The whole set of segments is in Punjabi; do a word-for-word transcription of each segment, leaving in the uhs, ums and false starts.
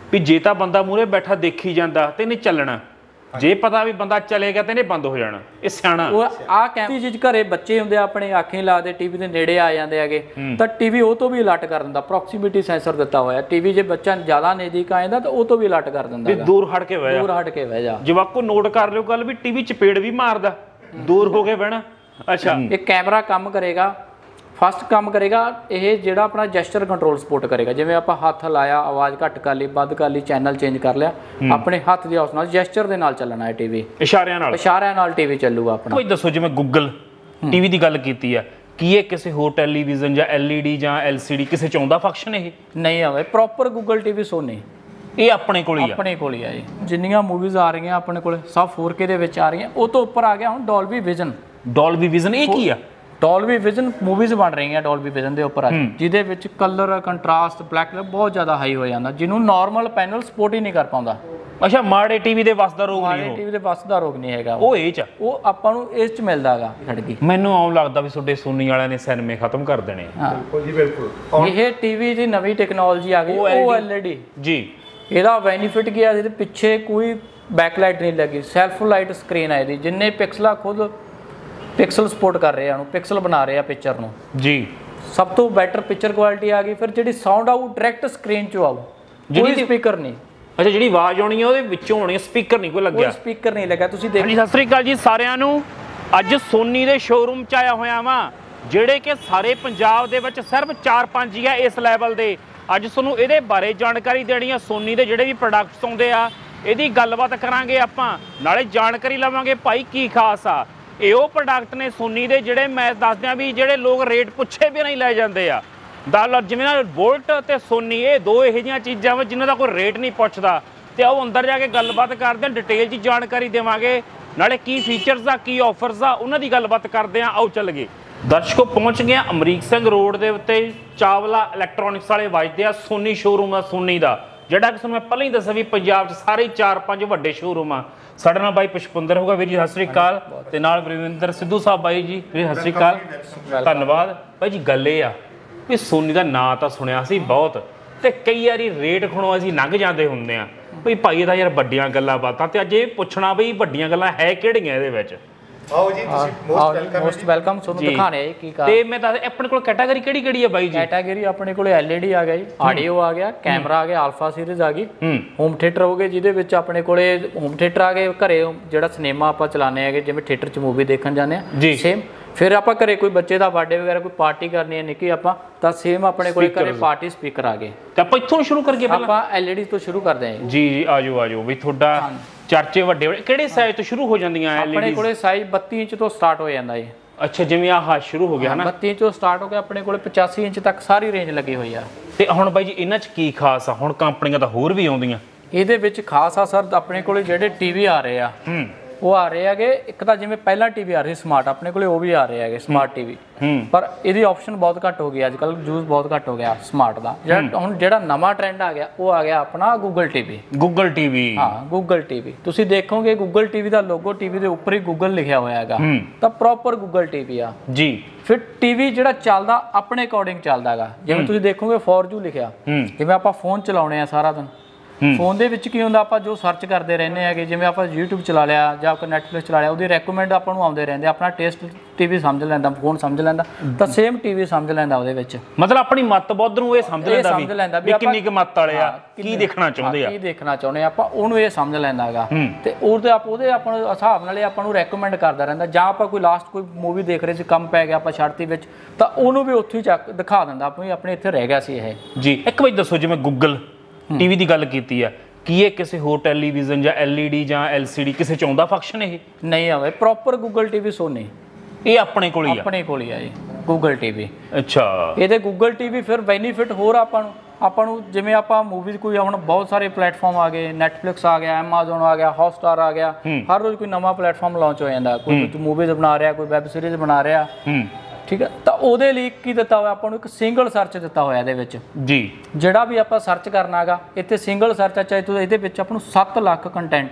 भी जे तां बंदा मूहरे बैठा देखी जांदा ते इहने चलना, जे पता भी बंदा चलेगा तो इहने बंद हो जाना। ये सियाणा आ कैमरी चीज घरे बच्चे हुंदे अपने आखे ला दे टीवी दे नेड़े आ जांदे हैगे तां टीवी ਉਹ ਤੋਂ ਵੀ ਅਲਰਟ ਕਰ ਦਿੰਦਾ। ਪ੍ਰੋਕਸੀਮਿਟੀ ਸੈਂਸਰ ਦਿੱਤਾ ਹੋਇਆ टीवी ਜੇ ਬੱਚਾ ਜ਼ਿਆਦਾ ਨਜ਼ਦੀਕ ਆ ਜਾਂਦਾ ਤਾਂ ਉਹ ਤੋਂ ਵੀ ਅਲਰਟ ਕਰ ਦਿੰਦਾ ਵੀ ਦੂਰ ਹਟ ਕੇ ਬਹਿ ਜਾ, ਦੂਰ ਹਟ ਕੇ ਬਹਿ ਜਾ। ਜਵਾਕੋ ਨੋਟ ਕਰ ਲਿਓ ਗੱਲ ਵੀ ਟੀਵੀ ਚਪੇੜ ਵੀ ਮਾਰਦਾ, ਦੂਰ ਹੋ ਕੇ ਬਹਿਣਾ। ਅੱਛਾ ਇਹ ਕੈਮਰਾ ਕੰਮ ਕਰੇਗਾ, फस्ट काम करेगा ये जोड़ा अपना जैस्चर कंट्रोल सपोर्ट करेगा। जिवें आप हाथ लाया आवाज़ घट कर ली बद कर ली चैनल चेंज कर लिया, अपने हाथ के उस नाल जैस्चर दे नाल चलना है टीवी, इशारियां नाल इशारियां नाल टीवी चलूगा अपना। कोई दसो जिवें गूगल टीवी की गल कीती है कि ये किसी होर टैलीविजन या एल ई डी या एल सी डी किसी च आउंदा फंक्शन ये नहीं आवे। प्रॉपर गूगल टीवी सोनी ये अपने कोल ही अपने कोल ही है जी। जिन्नियां मूवीज़ आ रही अपने कोल सब फोर के दे विच आ रही, वो तो उपर आ गया हुण डॉल्बी विजन। डॉल्बी विजन ये की है? डॉल्बी विजन मूवीज़ बन रही हैं डॉल्बी विजन के उपर, जिहदे विच कलर कंट्रास्ट ब्लैक कलर बहुत ज़्यादा हाई हो जाता, जिन्होंने नॉर्मल पैनल सपोर्ट ही नहीं कर पाता। अच्छा माड़े टीवी दे वस दा रोग नहीं, माड़े टीवी दे वस दा रोग नहीं हैगा, वो ए च वो आपां नूं इस च मिलदा हैगा खड़गी। मैनूं आउं लगदा भी तुहाडे सोनी वालिआं ने सिनेमे खत्म कर देने। हां बिल्कुल जी बिल्कुल। ये टीवी दी नवीं टेक्नोलॉजी आ गई O L E D G. ਇਹਦਾ ਬੈਨੀਫਿਟ ਕੀ ਆ, ਇਹਦੇ ਪਿੱਛੇ ਕੋਈ ਬੈਕਲਾਈਟ ਨਹੀਂ ਲੱਗੀ, ਸੈਲਫ ਲਾਈਟ ਸਕਰੀਨ ਹੈ ਇਹਦੀ, ਜਿੰਨੇ ਪਿਕਸਲਾ ਖੁਦ ਪਿਕਸਲ ਸਪੋਰਟ ਕਰ ਰਹੇ ਆ, ਨੂੰ ਪਿਕਸਲ ਬਣਾ ਰਹੇ ਆ ਪਿਕਚਰ ਨੂੰ ਜੀ। ਸਭ ਤੋਂ ਬੈਟਰ ਪਿਕਚਰ ਕੁਆਲਿਟੀ ਆ ਗਈ। ਫਿਰ ਜਿਹੜੀ ਸਾਊਂਡ ਆਊ ਡਾਇਰੈਕਟ ਸਕਰੀਨ ਚੋਂ ਆਊ, ਕੋਈ ਸਪੀਕਰ ਨਹੀਂ। ਅੱਛਾ ਜਿਹੜੀ ਆਵਾਜ਼ ਆਉਣੀ ਹੈ ਉਹਦੇ ਵਿੱਚੋਂ ਆਉਣੀ ਹੈ, ਸਪੀਕਰ ਨਹੀਂ ਕੋਈ ਲੱਗਿਆ, ਕੋਈ ਸਪੀਕਰ ਨਹੀਂ ਲੱਗਾ। ਤੁਸੀਂ ਦੇਖੋ। ਸਤਿ ਸ੍ਰੀ ਅਕਾਲ ਜੀ ਸਾਰਿਆਂ ਨੂੰ। ਅੱਜ ਸੋਨੀ ਦੇ ਸ਼ੋਰੂਮ 'ਚ ਆਇਆ ਹੋਇਆ ਵਾਂ, ਜਿਹੜੇ ਕਿ ਸਾਰੇ ਪੰਜਾਬ ਦੇ ਵਿੱਚ ਸਿਰਫ ਚਾਰ ਪੰਜ ਹੀ ਆ ਇਸ ਲੈਵਲ ਦੇ। ਅੱਜ ਤੁਹਾਨੂੰ ਇਹਦੇ ਬਾਰੇ ਜਾਣਕਾਰੀ ਦੇਣੀ ਆ, ਸੋਨੀ ਦੇ ਜਿਹੜੇ ਵੀ ਪ੍ਰੋਡਕਟਸ ਆਉਂਦੇ ਆ ਇਹਦੀ ਗੱਲਬਾਤ ਕਰਾਂਗੇ ਆਪਾਂ, ਨਾਲੇ ਜਾਣਕਾਰੀ ਲਵਾਂਗੇ ਭਾਈ ਕੀ ਖਾਸ ਆ। ਇਹ ਉਹ ਪ੍ਰੋਡਕਟ ਨੇ ਸੋਨੀ ਦੇ ਜਿਹੜੇ ਮੈਂ ਦੱਸ ਦਿਆਂ ਵੀ ਜਿਹੜੇ ਲੋਕ ਰੇਟ ਪੁੱਛੇ ਵੀ ਨਹੀਂ ਲੈ ਜਾਂਦੇ ਆ। ਦਾ ਜਿਵੇਂ ਨਾਲ ਵੋਲਟ ਤੇ ਸੋਨੀ ਇਹ ਦੋ ਇਹੋ ਜਿਹੀਆਂ ਚੀਜ਼ਾਂ ਵਾ ਜਿਨ੍ਹਾਂ ਦਾ ਕੋਈ ਰੇਟ ਨਹੀਂ ਪੁੱਛਦਾ। ਤੇ ਆਓ ਅੰਦਰ ਜਾ ਕੇ ਗੱਲਬਾਤ ਕਰਦੇ ਹਾਂ, ਡਿਟੇਲ 'ਚ ਜਾਣਕਾਰੀ ਦੇਵਾਂਗੇ, ਨਾਲੇ ਕੀ ਫੀਚਰਸ ਆ ਕੀ ਆਫਰਸ ਆ ਉਹਨਾਂ ਦੀ ਗੱਲਬਾਤ ਕਰਦੇ ਹਾਂ। ਆਓ ਚੱਲ ਗਏ ਦਰਸ਼ਕੋ, ਪਹੁੰਚ ਗਏ ਅਮਰੀਕ ਸਿੰਘ ਰੋਡ ਦੇ ਉੱਤੇ ਚਾਵਲਾ ਇਲੈਕਟ੍ਰੋਨਿਕਸ ਵਾਲੇ ਵੱਜਦੇ ਆ ਸੋਨੀ ਸ਼ੋਰੂਮ ਆ ਸੋਨੀ ਦਾ, ਜਿਹੜਾ ਕਿ ਤੁਹਾਨੂੰ ਮੈਂ ਪਹਿਲਾਂ ਹੀ ਦੱਸਿਆ ਵੀ ਪੰਜਾਬ 'ਚ ਸਾਰੇ ਚਾਰ ਪੰਜ ਵੱਡੇ ਸ਼ੋਰੂਮ ਆ। ਸਾਡੇ ਨਾਲ ਬਾਈ ਪੁਸ਼ਪਿੰਦਰ ਹੋਊਗਾ ਵੀਰ ਜੀ, ਸਤਿ ਸ੍ਰੀ ਅਕਾਲ, ਤੇ ਨਾਲ ਬਲਵਿੰਦਰ ਸਿੱਧੂ ਸਾਹਿਬ ਬਾਈ ਜੀ, ਵੀਰ ਸਤਿ ਸ੍ਰੀ ਅਕਾਲ, ਧੰਨਵਾਦ ਬਾਈ ਜੀ। ਗੱਲ ਇਹ ਆ ਵੀ ਸੋਨੀ ਦਾ ਨਾਂ ਤਾਂ ਸੁਣਿਆ ਸੀ ਬਹੁਤ, ਤੇ ਕਈ ਵਾਰੀ ਰੇਟ ਖੁਣੋਂ ਅਸੀਂ ਲੰਘ ਜਾਂਦੇ ਹੁੰਦੇ ਆ ਬਈ ਭਾਈ ਇਹਦਾ ਯਾਰ ਵੱਡੀਆਂ ਗੱਲਾਂ ਬਾਤਾਂ, ਤੇ ਅੱਜ ਇਹ ਪੁੱਛਣਾ ਬਈ ਵੱਡੀਆਂ ਗੱਲਾਂ ਹੈ ਕਿਹੜੀਆਂ ਇਹਦੇ ਵਿੱਚ। ਆਓ ਜੀ ਤੁਸੀਂ ਮੋਸਟ ਵੈਲਕਮ ਮੋਸਟ ਵੈਲਕਮ ਤੁਹਾਨੂੰ ਦਿਖਾਣੇ ਆ ਕੀ ਕਾ। ਤੇ ਮੈਂ ਦੱਸ ਆਪਣੇ ਕੋਲ ਕੈਟਾਗਰੀ ਕਿਹੜੀ ਕਿਹੜੀ ਹੈ ਬਾਈ ਜੀ? ਕੈਟਾਗਰੀ ਆਪਣੇ ਕੋਲ ਐਲ ਈ ਡੀ ਆ ਗਿਆ ਜੀ, ਆਡੀਓ ਆ ਗਿਆ, ਕੈਮਰਾ ਆ ਗਿਆ, ਆਲਫਾ ਸੀਰੀਜ਼ ਆ ਗਈ, ਹੋਮ ਥੀਏਟਰ ਹੋ ਗਏ ਜਿਹਦੇ ਵਿੱਚ ਆਪਣੇ ਕੋਲੇ ਹੋਮ ਥੀਏਟਰ ਆ ਗਏ, ਘਰੇ ਜਿਹੜਾ ਸਿਨੇਮਾ ਆਪਾਂ ਚਲਾਉਂਦੇ ਹੈਗੇ ਜਿਵੇਂ ਥੀਏਟਰ 'ਚ ਮੂਵੀ ਦੇਖਣ ਜਾਂਦੇ ਆ ਸੇਮ। ਫਿਰ ਆਪਾਂ ਘਰੇ ਕੋਈ ਬੱਚੇ ਦਾ ਬਰਥਡੇ ਵਗੈਰਾ ਕੋਈ ਪਾਰਟੀ ਕਰਨੀ ਹੈ ਨਿੱਕੀ ਆਪਾਂ, ਤਾਂ ਸੇਮ ਆਪਣੇ ਕੋਲੇ ਘਰੇ ਪਾਰਟੀ ਸਪੀਕਰ ਆ ਗਏ। ਤੇ ਆਪਾਂ ਇੱਥੋਂ ਸ਼ੁਰੂ ਕਰੀਏ ਪਹਿਲਾਂ? ਆਪਾਂ ਐਲ ਈ ਡੀ ਤੋਂ ਸ਼ੁਰੂ ਕਰਦੇ ਹਾਂ ਜੀ ਜੀ। ਆਜੋ ਆਜੋ ਵੀ ਤੁਹਾਡਾ ਚਰਚੇ ਵੱਡੇ ਵੱਡੇ ਕਿਹੜੇ ਸਾਈਜ਼ ਤੋਂ ਸ਼ੁਰੂ ਹੋ ਜਾਂਦੀਆਂ ਐਲ ਈ ਡੀ? ਆਪਣੇ ਕੋਲੇ ਸਾਈਜ਼ ਬੱਤੀ ਇੰਚ ਤੋਂ ਸਟਾਰਟ ਹੋ ਜਾਂਦਾ ਹੈ। ਅੱਛਾ ਜਿਵੇਂ ਆਹ ਸ਼ੁਰੂ ਹੋ ਗਿਆ ਹਨਾ, ਬੱਤੀ ਇੰਚ ਤੋਂ ਸਟਾਰਟ ਹੋ ਗਿਆ, ਆਪਣੇ ਕੋਲੇ ਪਚਾਸੀ ਇੰਚ ਤੱਕ ਸਾਰੀ ਰੇਂਜ ਲੱਗੀ ਹੋਈ ਆ। ਤੇ ਹੁਣ ਬਾਈ ਜੀ ਇਹਨਾਂ 'ਚ ਕੀ ਖਾਸ ਆ? ਹੁਣ ਕੰਪਨੀਆਂ ਤਾਂ ਹੋਰ ਵੀ ਆਉਂਦੀਆਂ ਇਹਦੇ ਵਿੱਚ ਖਾਸ ਆ ਸਰ, ਆਪਣੇ ਕੋਲੇ ਜਿਹੜੇ ਟੀਵੀ ਆ ਰਹੇ ਆ ਉਹ ਆ ਰਹੇ ਹੈਗੇ, ਇੱਕ ਤਾਂ ਜਿਵੇਂ ਪਹਿਲਾਂ ਟੀਵੀ ਆ ਰਹੀ ਸਮਾਰਟ, ਆਪਣੇ ਕੋਲੇ ਉਹ ਵੀ ਆ ਰਹੇ ਹੈਗੇ ਸਮਾਰਟ ਟੀਵੀ, ਪਰ ਇਹਦੀ ਆਪਸ਼ਨ ਬਹੁਤ ਘੱਟ ਹੋ ਗਈ ਅੱਜ ਕੱਲ੍ਹ, ਯੂਜ਼ ਬਹੁਤ ਘੱਟ ਹੋ ਗਿਆ ਸਮਾਰਟ ਦਾ। ਜਿਹੜਾ ਹੁਣ ਜਿਹੜਾ ਨਵਾਂ ਟ੍ਰੈਂਡ ਆ ਗਿਆ ਉਹ ਆ ਗਿਆ ਆਪਣਾ ਗੂਗਲ ਟੀਵੀ। ਗੂਗਲ ਟੀਵੀ, ਹਾਂ ਗੂਗਲ ਟੀਵੀ। ਤੁਸੀਂ ਦੇਖੋਗੇ ਗੂਗਲ ਟੀਵੀ ਦਾ ਲੋਗੋ ਟੀਵੀ ਦੇ ਉੱਪਰ ਹੀ ਗੂਗਲ ਲਿਖਿਆ ਹੋਇਆ ਹੈਗਾ, ਤਾਂ ਪ੍ਰੋਪਰ ਗੂਗਲ ਟੀਵੀ ਆ ਜੀ। ਫਿਰ ਟੀਵੀ ਜਿਹੜਾ ਚੱਲਦਾ ਆਪਣੇ ਅਕੋਰਡਿੰਗ ਚੱਲਦਾ ਹੈਗਾ, ਜਿਵੇਂ ਤੁਸੀਂ ਦੇਖੋਗੇ ਫੋਰ ਯੂ ਲਿਖਿਆ, ਜਿਵੇਂ ਆਪਾਂ ਫੋਨ ਚਲਾਉਣੇ ਆ ਸਾਰਾ ਦਿਨ, ਫੋਨ ਦੇ ਵਿੱਚ ਕੀ ਹੁੰਦਾ ਆਪਾਂ ਜੋ ਸਰਚ ਕਰਦੇ ਰਹਿੰਦੇ ਹੈਗੇ, ਜਿਵੇਂ ਆਪਾਂ ਯੂਟਿਊਬ ਚਲਾ ਲਿਆ ਜਾਂ ਕੋਈ ਨੈਟਫਲਿਕਸ ਚਲਾ ਲਿਆ, ਉਹਦੀ ਰეკਮੈਂਡ ਆਪਾਂ ਨੂੰ ਆਉਂਦੇ ਰਹਿੰਦੇ, ਆਪਣਾ ਟੇਸਟ ਟੀਵੀ ਸਮਝ ਲੈਂਦਾ, ਫੋਨ ਸਮਝ ਲੈਂਦਾ, ਤਾਂ ਸੇਮ ਟੀਵੀ ਸਮਝ ਲੈਂਦਾ ਉਹਦੇ ਵਿੱਚ। ਮਤਲਬ ਆਪਣੀ ਮੱਤ ਬੁੱਧ ਨੂੰ ਇਹ ਸਮਝ ਲੈਂਦਾ ਵੀ ਕਿੰਨੀ ਕੁ ਮੱਤ ਵਾਲੇ ਆ, ਕੀ ਦੇਖਣਾ ਚਾਹੁੰਦੇ ਆ, ਕੀ ਦੇਖਣਾ ਚਾਹੁੰਦੇ ਆਪਾਂ, ਉਹਨੂੰ ਇਹ ਸਮਝ ਲੈਂਦਾ ਹੈਗਾ। ਤੇ ਉਹਦੇ ਆਪ ਉਹਦੇ ਆਪਾਂ ਨੂੰ ਹਿਸਾਬ ਨਾਲ ਆਪਾਂ ਨੂੰ ਰეკਮੈਂਡ ਕਰਦਾ ਰਹਿੰਦਾ। ਜਾਂ ਆਪਾਂ ਕੋਈ ਲਾਸਟ ਕੋਈ ਮੂਵੀ ਦੇਖ ਰਹੇ ਸੀ, ਕੰਮ ਪੈ ਗਿਆ ਆਪਾਂ ਛੱਡਤੀ ਵਿੱਚ, ਤਾਂ ਉਹਨੂੰ ਵੀ ਉੱਥੇ ਹੀ ਚੱਕ ਦਿਖਾ ਦਿੰਦਾ ਆਪਣੀ ਆਪਣੇ ਇੱਥੇ ਰਹਿ ਗਿਆ ਸੀ ਇਹ ਜੀ। ਇੱਕ ਵਾਰੀ ਦੱਸੋ ਜਿਵੇਂ ਗੂਗਲ ਟੀਵੀ ਦੀ ਗੱਲ ਕੀਤੀ ਆ, ਕੀ ਇਹ ਕਿਸੇ ਹੋਰ ਟੈਲੀਵਿਜ਼ਨ ਜਾਂ ਐਲ ਈ ਡੀ ਜਾਂ ਐਲ ਸੀ ਡੀ ਕਿਸੇ 'ਚ ਆਉਂਦਾ ਫੰਕਸ਼ਨ? ਇਹ ਨਹੀਂ ਆਵੇ। ਪ੍ਰੋਪਰ ਗੂਗਲ ਟੀਵੀ ਸੋਨੀ ਇਹ ਆਪਣੇ ਕੋਲ ਹੀ ਆ, ਆਪਣੇ ਕੋਲ ਹੀ ਆ ਜੀ ਗੂਗਲ ਟੀਵੀ। ਅੱਛਾ ਇਹਦੇ ਗੂਗਲ ਟੀਵੀ ਫਿਰ ਬੈਨੀਫਿਟ ਹੋਰ ਆਪਾਂ ਨੂੰ ਆਪਾਂ ਨੂੰ ਜਿਵੇਂ ਆਪਾਂ ਮੂਵੀਜ਼ ਕੋਈ ਹੁਣ ਬਹੁਤ ਸਾਰੇ ਪਲੇਟਫਾਰਮ ਆ ਗਏ, ਨੈਟਫਲਿਕਸ ਆ ਗਿਆ, ਐਮਾਜ਼ੋਨ ਆ ਗਿਆ, ਹੌਟਸਟਾਰ ਆ ਗਿਆ, ਹਰ ਰੋਜ਼ ਕੋਈ ਨਵਾਂ ਪਲੇਟਫਾਰਮ ਲਾਂਚ ਹੋ ਜਾਂਦਾ, ਕੋਈ ਮੂਵੀਜ਼ ਬਣਾ ਰਿਹਾ, ਕੋਈ ਵੈਬ ਸੀਰੀਜ਼ ਬਣਾ ਰਿਹਾ, ਠੀਕ ਹੈ। ਤਾਂ ਉਹਦੇ ਲਈ ਕੀ ਦਿੱਤਾ ਹੋਇਆ ਆਪਾਂ ਨੂੰ, ਇੱਕ ਸਿੰਗਲ ਸਰਚ ਦਿੱਤਾ ਹੋਇਆ ਇਹਦੇ ਵਿੱਚ ਜੀ। ਜਿਹੜਾ ਵੀ ਆਪਾਂ ਸਰਚ ਕਰਨਾ ਹੈਗਾ ਇੱਥੇ ਸਿੰਗਲ ਸਰਚ ਆ, ਚਾਹੇ ਤੁਸੀਂ ਇਹਦੇ ਵਿੱਚ ਆਪਾਂ ਨੂੰ ਸੱਤ ਲੱਖ ਕੰਟੈਂਟ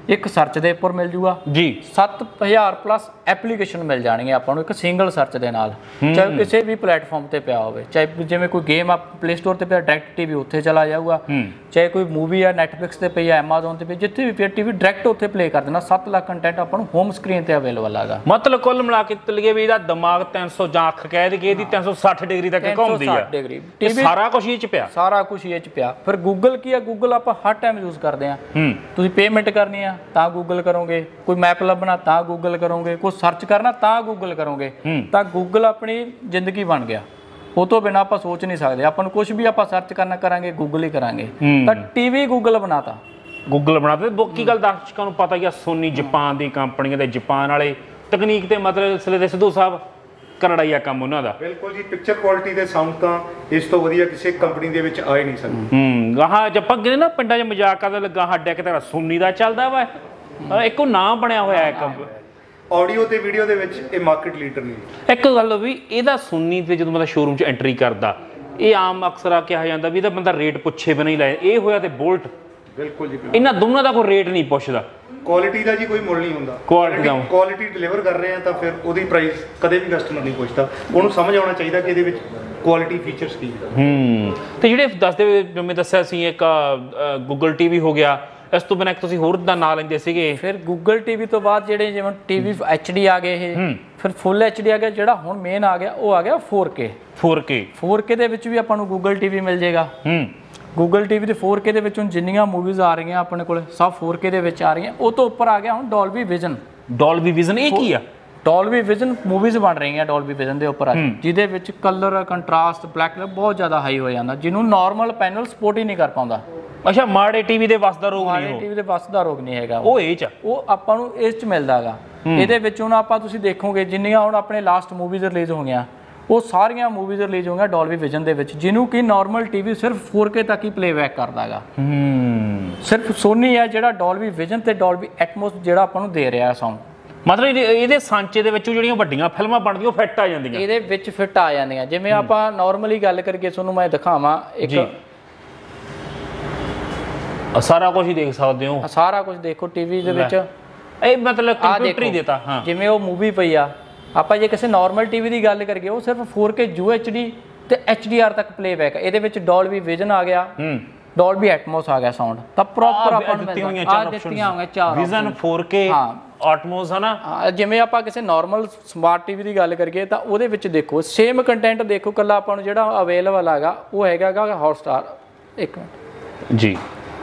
ਇੱਕ ਸਰਚ ਦੇ ਉੱਪਰ ਮਿਲ ਜੂਗਾ ਜੀ। ਸੱਤ ਹਜ਼ਾਰ ਪਲੱਸ ਐਪਲੀਕੇਸ਼ਨ ਮਿਲ ਜਾਣਗੇ ਆਪਾਂ ਨੂੰ ਇੱਕ ਸਿੰਗਲ ਸਰਚ ਦੇ ਨਾਲ, ਚਾਹੇ ਕਿਸੇ ਵੀ ਪਲੇਟਫਾਰਮ ਤੇ ਪਿਆ ਹੋਵੇ, ਚਾਹੇ ਜਿਵੇਂ ਕੋਈ ਗੇਮ ਆ ਪਲੇ ਸਟੋਰ ਤੇ ਪਿਆ ਡਾਇਰੈਕਟ ਟੀਵੀ ਉੱਥੇ ਚਲਾ ਜਾਊਗਾ, ਚਾਹੇ ਕੋਈ ਮੂਵੀ ਆ ਨੈਟਫਲਿਕਸ ਤੇ ਪਈ ਆ, ਐਮਾਜ਼ੋਨ ਤੇ ਪਈ, ਜਿੱਥੇ ਵੀ ਪਿਆ ਟੀਵੀ ਡਾਇਰੈਕਟ ਉੱਥੇ ਪਲੇ ਕਰ ਦੇਣਾ। ਸੱਤ ਲੱਖ ਕੰਟੈਂਟ ਆਪਾਂ ਨੂੰ ਹੋਮ ਸਕਰੀਨ ਤੇ ਅਵੇਲੇਬਲ ਹੈਗਾ। ਮਤਲਬ ਕੁੱਲ ਮਿਲਾ ਕੇ ਤਲੀਏ ਵੀ ਇਹਦਾ ਦਿਮਾਗ ਤਿੰਨ ਸੌ ਜਾਂ ਅੱਖ ਕਹਿ ਦਈਏ ਇਹਦੀ ਤਿੰਨ ਸੌ ਸੱਠ ਡਿਗਰੀ ਤੱਕ ਘੁੰਮਦੀ ਆ। ਡਿਗਰੀ ਟੀਵੀ ਸਾਰਾ ਕੁਝ ਇਹ ਚ ਪਿਆ, ਸਾਰਾ ਕੁਝ ਇਹ ਚ ਪਿਆ। ਫਿਰ ਗੂਗਲ ਕੀ ਆ, ਗੂਗਲ ਆਪਾਂ ਹਰ ਟਾਈਮ ਯੂਜ਼ ਕਰਦੇ ਆ। ਤੁਸੀਂ ਪੇਮੈਂਟ ਕਰਨੀ ਆ ਤਾਂ ਗੂਗਲ ਕਰੋਗੇ, ਕੋਈ ਮੈਪ ਲੱਭਣਾ ਤਾਂ ਗੂਗਲ ਕਰੋਗੇ, ਕੋਈ ਸਰਚ ਕਰਨਾ ਤਾਂ ਗੂਗਲ ਕਰੋਗੇ, ਤਾਂ ਗੂਗਲ ਆਪਣੀ ਜ਼ਿੰਦਗੀ ਬਣ ਗਿਆ। ਉਹ ਤੋਂ ਬਿਨਾਂ ਆਪਾਂ ਸੋਚ ਨਹੀਂ ਸਕਦੇ। ਆਪਾਂ ਨੂੰ ਕੁਝ ਵੀ ਆਪਾਂ ਸਰਚ ਕਰਨਾ ਕਰਾਂਗੇ ਗੂਗਲ ਹੀ ਕਰਾਂਗੇ। ਤਾਂ ਟੀਵੀ ਗੂਗਲ ਬਣਾਤਾ, ਗੂਗਲ ਬਣਾਤਾ। ਬਾਕੀ ਗੱਲ ਦਰਸ਼ਕਾਂ ਨੂੰ ਪਤਾ ਹੀ ਆ, ਸੋਨੀ ਜਾਪਾਨ ਦੀ ਕੰਪਨੀ ਤੇ ਜਾਪਾਨ ਵਾਲੇ ਤਕਨੀਕ ਤੇ ਮਤਲਬ ਇਸਲੇ ਦੇ ਸਿੱਧੂ ਸਾਹਿਬ ਕਰੜਾ ਹੀ ਆ ਕੰਮ ਉਹਨਾਂ ਦਾ। ਬਿਲਕੁਲ ਜੀ, ਪਿਕਚਰ ਕੁਆਲਿਟੀ ਤੇ ਸਾਊਂਡ ਤਾਂ ਇਸ ਤੋਂ ਵਧੀਆ ਕਿਸੇ ਕੰਪਨੀ ਦੇ ਵਿੱਚ ਆ ਹੀ ਨਹੀਂ ਸਕਦਾ। ਹੂੰ ਗਾਹਾਂ ਜਦ ਆਪਾਂ ਗਏ ਨਾ ਪਿੰਡਾਂ 'ਚ ਮਜ਼ਾਕ ਕਰਨ ਲੱਗਾ ਸਾਡਾ ਇੱਕ ਤਰ੍ਹਾਂ ਸੋਨੀ ਦਾ ਚੱਲਦਾ ਵਾ, ਇੱਕੋ ਨਾਮ ਬਣਿਆ ਹੋਇਆ ਇੱਕ। ਆਡੀਓ ਤੇ ਵੀਡੀਓ ਦੇ ਵਿੱਚ ਇਹ ਮਾਰਕੀਟ ਲੀਡਰ ਨਹੀਂ। ਇੱਕ ਗੱਲ ਵੀ ਇਹਦਾ ਸੋਨੀ ਤੇ ਜਦੋਂ ਬੰਦਾ ਸ਼ੋਰੂਮ 'ਚ ਐਂਟਰੀ ਕਰਦਾ, ਇਹ ਆਮ ਅਕਸਰ ਆ ਕਿਹਾ ਜਾਂਦਾ ਵੀ ਇਹਦਾ ਬੰਦਾ ਰੇਟ ਪੁੱਛੇ ਬਿਨਾਂ ਹੀ ਲੈ। ਇਹ ਹੋਇਆ ਤੇ ਬੋਲਟ, ਬਿਲਕੁਲ ਜੀ, ਇਹਨਾਂ ਦੋਨਾਂ ਦਾ ਕੋਈ ਰੇਟ ਨਹੀਂ ਪੁੱਛਦਾ। ਕੁਆਲਿਟੀ ਦਾ ਜੀ ਕੋਈ ਮੁੱਲ ਨਹੀਂ ਹੁੰਦਾ। ਕੁਆਲਿਟੀ ਦਾ ਕੁਆਲਿਟੀ ਡਿਲੀਵਰ ਕਰ ਰਹੇ ਆ ਤਾਂ ਫਿਰ ਉਹਦੀ ਪ੍ਰਾਈਸ ਕਦੇ ਵੀ ਕਸਟਮਰ ਨਹੀਂ ਪੁੱਛਦਾ। ਉਹਨੂੰ ਸਮਝ ਆਉਣਾ ਚਾਹੀਦਾ ਕਿ ਇਹਦੇ ਵਿੱਚ ਕੁਆਲਿਟੀ ਫੀਚਰਸ ਕੀ ਹੈ। ਹੂੰ ਤੇ ਜਿਹੜੇ ਦੱਸਦੇ ਜਿਵੇਂ ਦੱਸਿਆ ਸੀ ਇੱਕ ਗੂਗਲ ਟੀਵੀ ਹੋ ਗਿਆ, ਇਸ ਤੋਂ ਬਿਨਾਂ ਇੱਕ ਤੁਸੀਂ ਹੋਰ ਦਾ ਨਾਂ ਲੈਂਦੇ ਸੀਗੇ। ਫਿਰ ਗੂਗਲ ਟੀਵੀ ਤੋਂ ਬਾਅਦ ਜਿਹੜੇ ਜਿਵੇਂ ਟੀਵੀ ਐਚ ਡੀ ਆ ਗਏ, ਇਹ ਫਿਰ ਫੁੱਲ ਐਚ ਡੀ ਆ ਗਿਆ। ਜਿਹੜਾ ਹੁਣ ਮੇਨ ਆ ਗਿਆ ਉਹ ਆ ਗਿਆ four K. Four K four K ਦੇ ਵਿੱਚ ਵੀ ਆਪਾਂ ਨੂੰ ਗੂਗਲ ਟੀਵੀ ਮਿਲ ਜਾਏਗਾ। ਹੂੰ ਗੂਗਲ ਟੀਵੀ ਦੇ ਫੋਰ ਕੇ ਦੇ ਵਿੱਚ ਹੁਣ ਜਿੰਨੀਆਂ ਮੂਵੀਜ਼ ਆ ਰਹੀਆਂ ਆਪਣੇ ਕੋਲ ਸਭ ਫੋਰ ਕੇ ਦੇ ਵਿੱਚ ਆ ਰਹੀਆਂ। ਉਹ ਤੋਂ ਉੱਪਰ ਆ ਗਿਆ ਹੁਣ ਡੋਲਬੀ ਵਿਜ਼ਨ। ਡੋਲਬੀ ਵਿਜ਼ਨ ਇਹ ਕੀ ਆ? ਡੋਲਬੀ ਵਿਜ਼ਨ ਮੂਵੀਜ਼ ਬਣ ਰਹੀਆਂ ਡੋਲਬੀ ਵਿਜ਼ਨ ਦੇ ਉੱਪਰ, ਜਿਹਦੇ ਵਿੱਚ ਕਲਰ ਕੰਟਰਾਸਟ ਬਲੈਕ ਕਲਰ ਬਹੁਤ ਜ਼ਿਆਦਾ ਹਾਈ ਹੋ ਜਾਂਦਾ, ਜਿਹਨੂੰ ਨਾਰਮਲ ਪੈਨਲ ਸਪੋਰਟ ਹੀ ਨਹੀਂ ਕਰ ਪਾਉਂਦਾ। ਅੱਛਾ, ਮਾੜੇ ਟੀਵੀ ਦੇ ਵਸ ਦਾ ਰੋਗ ਨਹੀਂ, ਮਾੜੇ ਟੀਵੀ ਦੇ ਵਸ ਦਾ ਰੋਗ ਨਹੀਂ ਹੈਗਾ ਉਹ ਇਹ ਚ ਉਹ ਆਪਾਂ ਨੂੰ ਇਸ ਚ ਮਿਲਦਾ ਹੈਗਾ। ਇਹਦੇ ਵਿੱਚ ਹੁਣ ਆਪਾਂ ਤੁਸੀਂ ਦੇਖੋਗੇ ਜਿੰਨੀਆਂ ਹੁਣ ਆਪਣੇ ਲਾਸਟ ਮੂਵੀਜ਼ ਰਿਲੀਜ਼ ਹੋਈਆਂ, ਉਹ ਸਾਰੀਆਂ ਮੂਵੀਜ਼ ਰਿਲੀਜ਼ ਹੋਈਆਂ ਡੋਲਬੀ ਵਿਜ਼ਨ ਦੇ ਵਿੱਚ, ਜਿਹਨੂੰ ਕਿ ਨਾਰਮਲ ਟੀਵੀ ਸਿਰਫ ਫੋਰ ਕੇ ਤੱਕ ਹੀ ਪਲੇਬੈਕ ਕਰਦਾ ਹੈਗਾ। ਹੂੰ ਸਿਰਫ ਸੋਨੀ ਹੈ ਜਿਹੜਾ ਡੋਲਬੀ ਵਿਜ਼ਨ ਤੇ ਡੋਲਬੀ ਐਟਮੋਸ ਜਿਹੜਾ ਆਪਾਂ ਨੂੰ ਦੇ ਰਿਹਾ ਸਾਊਂਡ। ਮਤਲਬ ਇਹਦੇ ਸਾਂਚੇ ਦੇ ਵਿੱਚੋਂ ਜਿਹੜੀਆਂ ਵੱਡੀਆਂ ਫਿਲਮਾਂ ਬਣਦੀਆਂ ਉਹ ਫਿੱਟ ਆ ਜਾਂਦੀਆਂ, ਇਹਦੇ ਵਿੱਚ ਫਿੱਟ ਆ ਜਾਂਦੀਆਂ। ਜਿਵੇਂ ਆਪਾਂ ਨਾਰਮਲੀ ਗੱਲ ਕਰੀਏ, ਤੁਹਾਨੂੰ ਮੈਂ ਦਿਖਾਵਾਂ ਇੱਕ, ਸਾਰਾ ਕੁਝ ਹੀ ਦੇਖ ਸਕਦੇ ਹੋ, ਸਾਰਾ ਕੁਝ ਦੇਖੋ ਟੀਵੀ ਦੇ ਵਿੱਚ। ਇਹ ਮਤਲਬ ਕੰਪਿਊਟਰ ਹੀ ਦਿੱਤਾ। ਹਾਂ, ਜਿਵੇਂ ਉਹ ਮੂਵੀ ਪਈ ਆ, ਆਪਾਂ ਜੇ ਕਿਸੇ ਨਾਰਮਲ ਟੀਵੀ ਦੀ ਗੱਲ ਕਰੀਏ, ਉਹ ਸਿਰਫ four K U H D ਤੇ ਐਚ ਡੀ ਆਰ ਤੱਕ ਪਲੇਬੈਕ। ਇਹਦੇ ਵਿੱਚ ਡੋਲਬੀ ਵਿਜ਼ਨ ਆ ਗਿਆ, ਡੋਲਬੀ ਐਟਮੋਸ ਆ ਗਿਆ ਸਾਊਂਡ, ਤਾਂ ਪ੍ਰੋਪਰ ਆਪਾਂ ਨੂੰ ਦਿੱਤੀਆਂ ਹੋਈਆਂ ਚਾਰ ਵਿਜ਼ਨ ਫੋਰ ਕੇ ਆਟਮੋਸ ਹੈ ਨਾ। ਜਿਵੇਂ ਆਪਾਂ ਕਿਸੇ ਨਾਰਮਲ ਸਮਾਰਟ ਟੀਵੀ ਦੀ ਗੱਲ ਕਰੀਏ ਤਾਂ ਉਹਦੇ ਵਿੱਚ ਦੇਖੋ ਸੇਮ ਕੰਟੈਂਟ ਦੇਖੋ, ਕੱਲਾ ਆਪਾਂ ਨੂੰ ਜਿਹੜਾ ਅਵੇਲੇਬਲ ਹੈਗਾ ਉਹ ਹੈਗਾ ਹੌਟਸਟਾਰ। ਇੱਕ ਮਿੰਟ ਜੀ,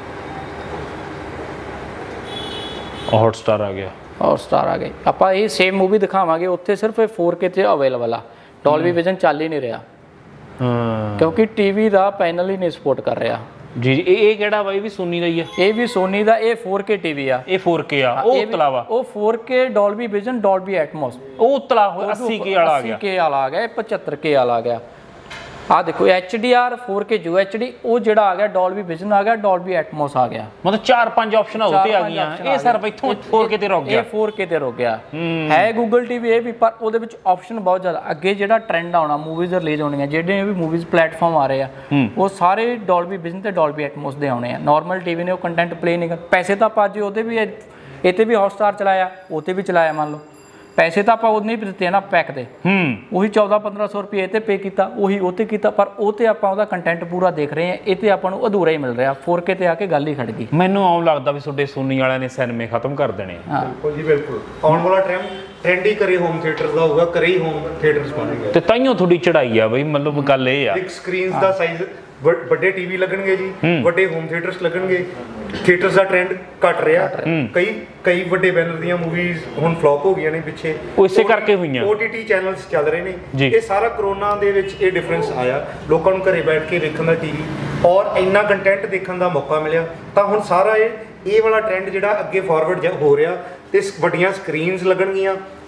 ਹੌਟਸਟਾਰ ਆ ਗਿਆ, ਹੌਟਸਟਾਰ ਆ ਗਈ। ਆਪਾਂ ਇਹ ਸੇਮ ਮੂਵੀ ਦਿਖਾਵਾਂਗੇ, ਉੱਥੇ ਸਿਰਫ ਇਹ ਫੋਰ ਕੇ ਤੇ ਅਵੇਲੇਬਲ ਆ, ਡੋਲਬੀ ਵਿਜ਼ਨ ਚੱਲ ਹੀ ਨਹੀਂ ਰਿਹਾ। ਹਾਂ, ਕਿਉਂਕਿ ਟੀਵੀ ਦਾ ਪੈਨਲ ਹੀ ਨਹੀਂ ਸਪੋਰਟ ਕਰ ਰਿਹਾ। ਜੀ ਜੀ, ਇਹ ਇਹ ਕਿਹੜਾ ਵਾ? ਇਹ ਵੀ ਸੋਨੀ ਦਾ ਹੀ ਆ? ਇਹ ਵੀ ਸੋਨੀ ਦਾ, ਇਹ ਫੋਰ ਕੇ ਟੀਵੀ ਆ। ਇਹ ਫੋਰ ਕੇ ਆ, ਉਹ ਉਤਲਾ ਵਾ, ਉਹ four K Dolby vision Dolby Atmos, ਉਹ ਉਤਲਾ ਹੋਇਆ ਅੱਸੀ ਕੇ ਵਾਲਾ ਆ ਗਿਆ, ਅੱਸੀ ਕੇ ਵਾਲਾ ਆ ਗਿਆ, ਇਹ ਪਚੱਤਰ ਕੇ ਵਾਲਾ ਆ ਗਿਆ। ਆ ਦੇਖੋ H D R four K U H D, ਉਹ ਜਿਹੜਾ ਆ ਗਿਆ ਡੋਲਬੀ ਵਿਜ਼ਨ ਆ ਗਿਆ, ਡੋਲਬੀ ਐਟਮੋਸ ਆ ਗਿਆ। ਮਤਲਬ ਚਾਰ ਪੰਜ ਆਪਸ਼ਨਾਂ ਉੱਤੇ ਆ ਗਈਆਂ। ਇਹ ਸਿਰਫ ਇੱਥੋਂ ਫੋਰ ਕੇ ਤੇ ਰੁਕ ਗਿਆ, ਇਹ ਫੋਰ ਕੇ ਤੇ ਰੁਕ ਗਿਆ। ਹੈ ਗੂਗਲ ਟੀਵੀ ਇਹ ਵੀ, ਪਰ ਉਹਦੇ ਵਿੱਚ ਆਪਸ਼ਨ ਬਹੁਤ ਜ਼ਿਆਦਾ। ਅੱਗੇ ਜਿਹੜਾ ਟ੍ਰੈਂਡ ਆਉਣਾ, ਮੂਵੀਜ਼ ਰਿਲੀਜ਼ ਹੋਣੀਆਂ, ਜਿਹੜੇ ਵੀ ਮੂਵੀਜ਼ ਪਲੇਟਫਾਰਮ ਆ ਰਹੇ ਆ, ਉਹ ਸਾਰੇ ਡੋਲਬੀ ਵਿਜ਼ਨ ਤੇ ਡੋਲਬੀ ਐਟਮੋਸ ਦੇ ਆਉਣੇ ਆ। ਨਾਰਮਲ ਟੀਵੀ ਨੇ ਉਹ ਕੰਟੈਂਟ ਪਲੇ ਨਹੀਂ ਕਰ, ਪੈਸੇ ਤਾਂ ਆਪਾਂ ਅੱਜ ਉਹਦੇ ਵੀ ਇਹ ਤੇ ਵੀ ਹੌਟਸਟਾਰ ਚਲਾਇਆ, ਉਹ ਤੇ ਵੀ ਚਲਾਇਆ, ਮੰਨ ਲਓ ਪੈਸੇ ਤਾਂ ਆਪਾਂ ਉਹਨੇ ਵੀ ਦਿੱਤੇ ਨਾ ਪੈਕ ਦੇ। ਹੂੰ ਉਹੀ ਚੌਦਾਂ ਪੰਦਰਾਂ ਸੌ ਰੁਪਏ ਇਹ ਤੇ ਪੇ ਕੀਤਾ, ਉਹੀ ਉਹ ਤੇ ਕੀਤਾ, ਪਰ ਉਹ ਤੇ ਆਪਾਂ ਉਹਦਾ ਕੰਟੈਂਟ ਪੂਰਾ ਦੇਖ ਰਹੇ ਹਾਂ। ਇਹ ਤੇ ਆਪਾਂ ਨੂੰ ਅਧੂਰਾ ਹੀ ਮਿਲ ਰਿਹਾ। ਫੋਰ ਕੇ ਤੇ ਆ ਕੇ ਗੱਲ ਹੀ ਖੜ ਗਈ। ਮੈਨੂੰ ਆਉਂ ਲੱਗਦਾ ਵੀ ਤੁਹਾਡੇ ਸੋਨੀ ਵਾਲਿਆਂ ਨੇ ਸਿਨੇਮੇ ਖਤਮ ਕਰ ਦੇਣੇ। ਬਿਲਕੁਲ ਜੀ, ਬਿਲਕੁਲ ਆਉਣ ਵਾਲਾ ਟ੍ਰੈਂਡ ਟ੍ਰੈਂਡ ਹੀ ਕਰੇ ਹੋਮ ਥੀਏਟਰ ਦਾ ਹੋਊਗਾ, ਕਰੇ ਹੀ ਹੋਮ ਥੀਏਟਰਸ ਬਣਨਗੇ। ਤੇ ਤਾਈਓ ਤੁਹਾਡੀ ਚੜਾਈ ਆ ਬਈ, ਮਤਲਬ ਗੱਲ ਇਹ ਆ ਬਿਗ ਸਕਰੀਨਸ ਦਾ ਸਾਈਜ਼, ਵੱਡੇ ਟੀਵੀ ਲੱਗਣਗੇ ਜੀ, ਵੱਡੇ ਹੋਮ ਥੀਏਟਰਸ ਲੱਗਣਗੇ। ਥੀਏਟਰਸ ਦਾ ਟ੍ਰੈਂਡ ਘਟ ਰਿਹਾ। ਕਈ ਕਈ ਵੱਡੇ ਬੈਨਰ ਦੀਆਂ ਮੂਵੀਜ਼ ਹੁਣ ਫਲॉप ਹੋ ਗਈਆਂ ਨੇ ਪਿੱਛੇ, ਉਹ ਇਸੇ ਕਰਕੇ ਹੋਈਆਂ। ਓ ਟੀ ਟੀ ਚੈਨਲਸ ਚੱਲ ਰਹੇ ਨੇ। ਇਹ ਸਾਰਾ ਕਰੋਨਾ ਦੇ ਵਿੱਚ ਇਹ ਡਿਫਰੈਂਸ ਆਇਆ, ਲੋਕਾਂ ਨੂੰ ਘਰੇ ਬੈਠ ਕੇ ਵੇਖਣ ਦਾ ਟੀਵੀ ਔਰ ਇੰਨਾ ਕੰਟੈਂਟ ਦੇਖਣ ਦਾ ਮੌਕਾ ਮਿਲਿਆ। ਤਾਂ ਹੁਣ ਸਾਰਾ ਇਹ ਇਹ ਵਾਲਾ ਟ੍ਰੈਂਡ ਜਿਹੜਾ ਅੱਗੇ ਫਾਰਵਰਡ ਹੋ ਰਿਹਾ, ਤੇ ਵੱਡੀਆਂ ਸਕਰੀਨਸ ਲੱਗਣਗੀਆਂ,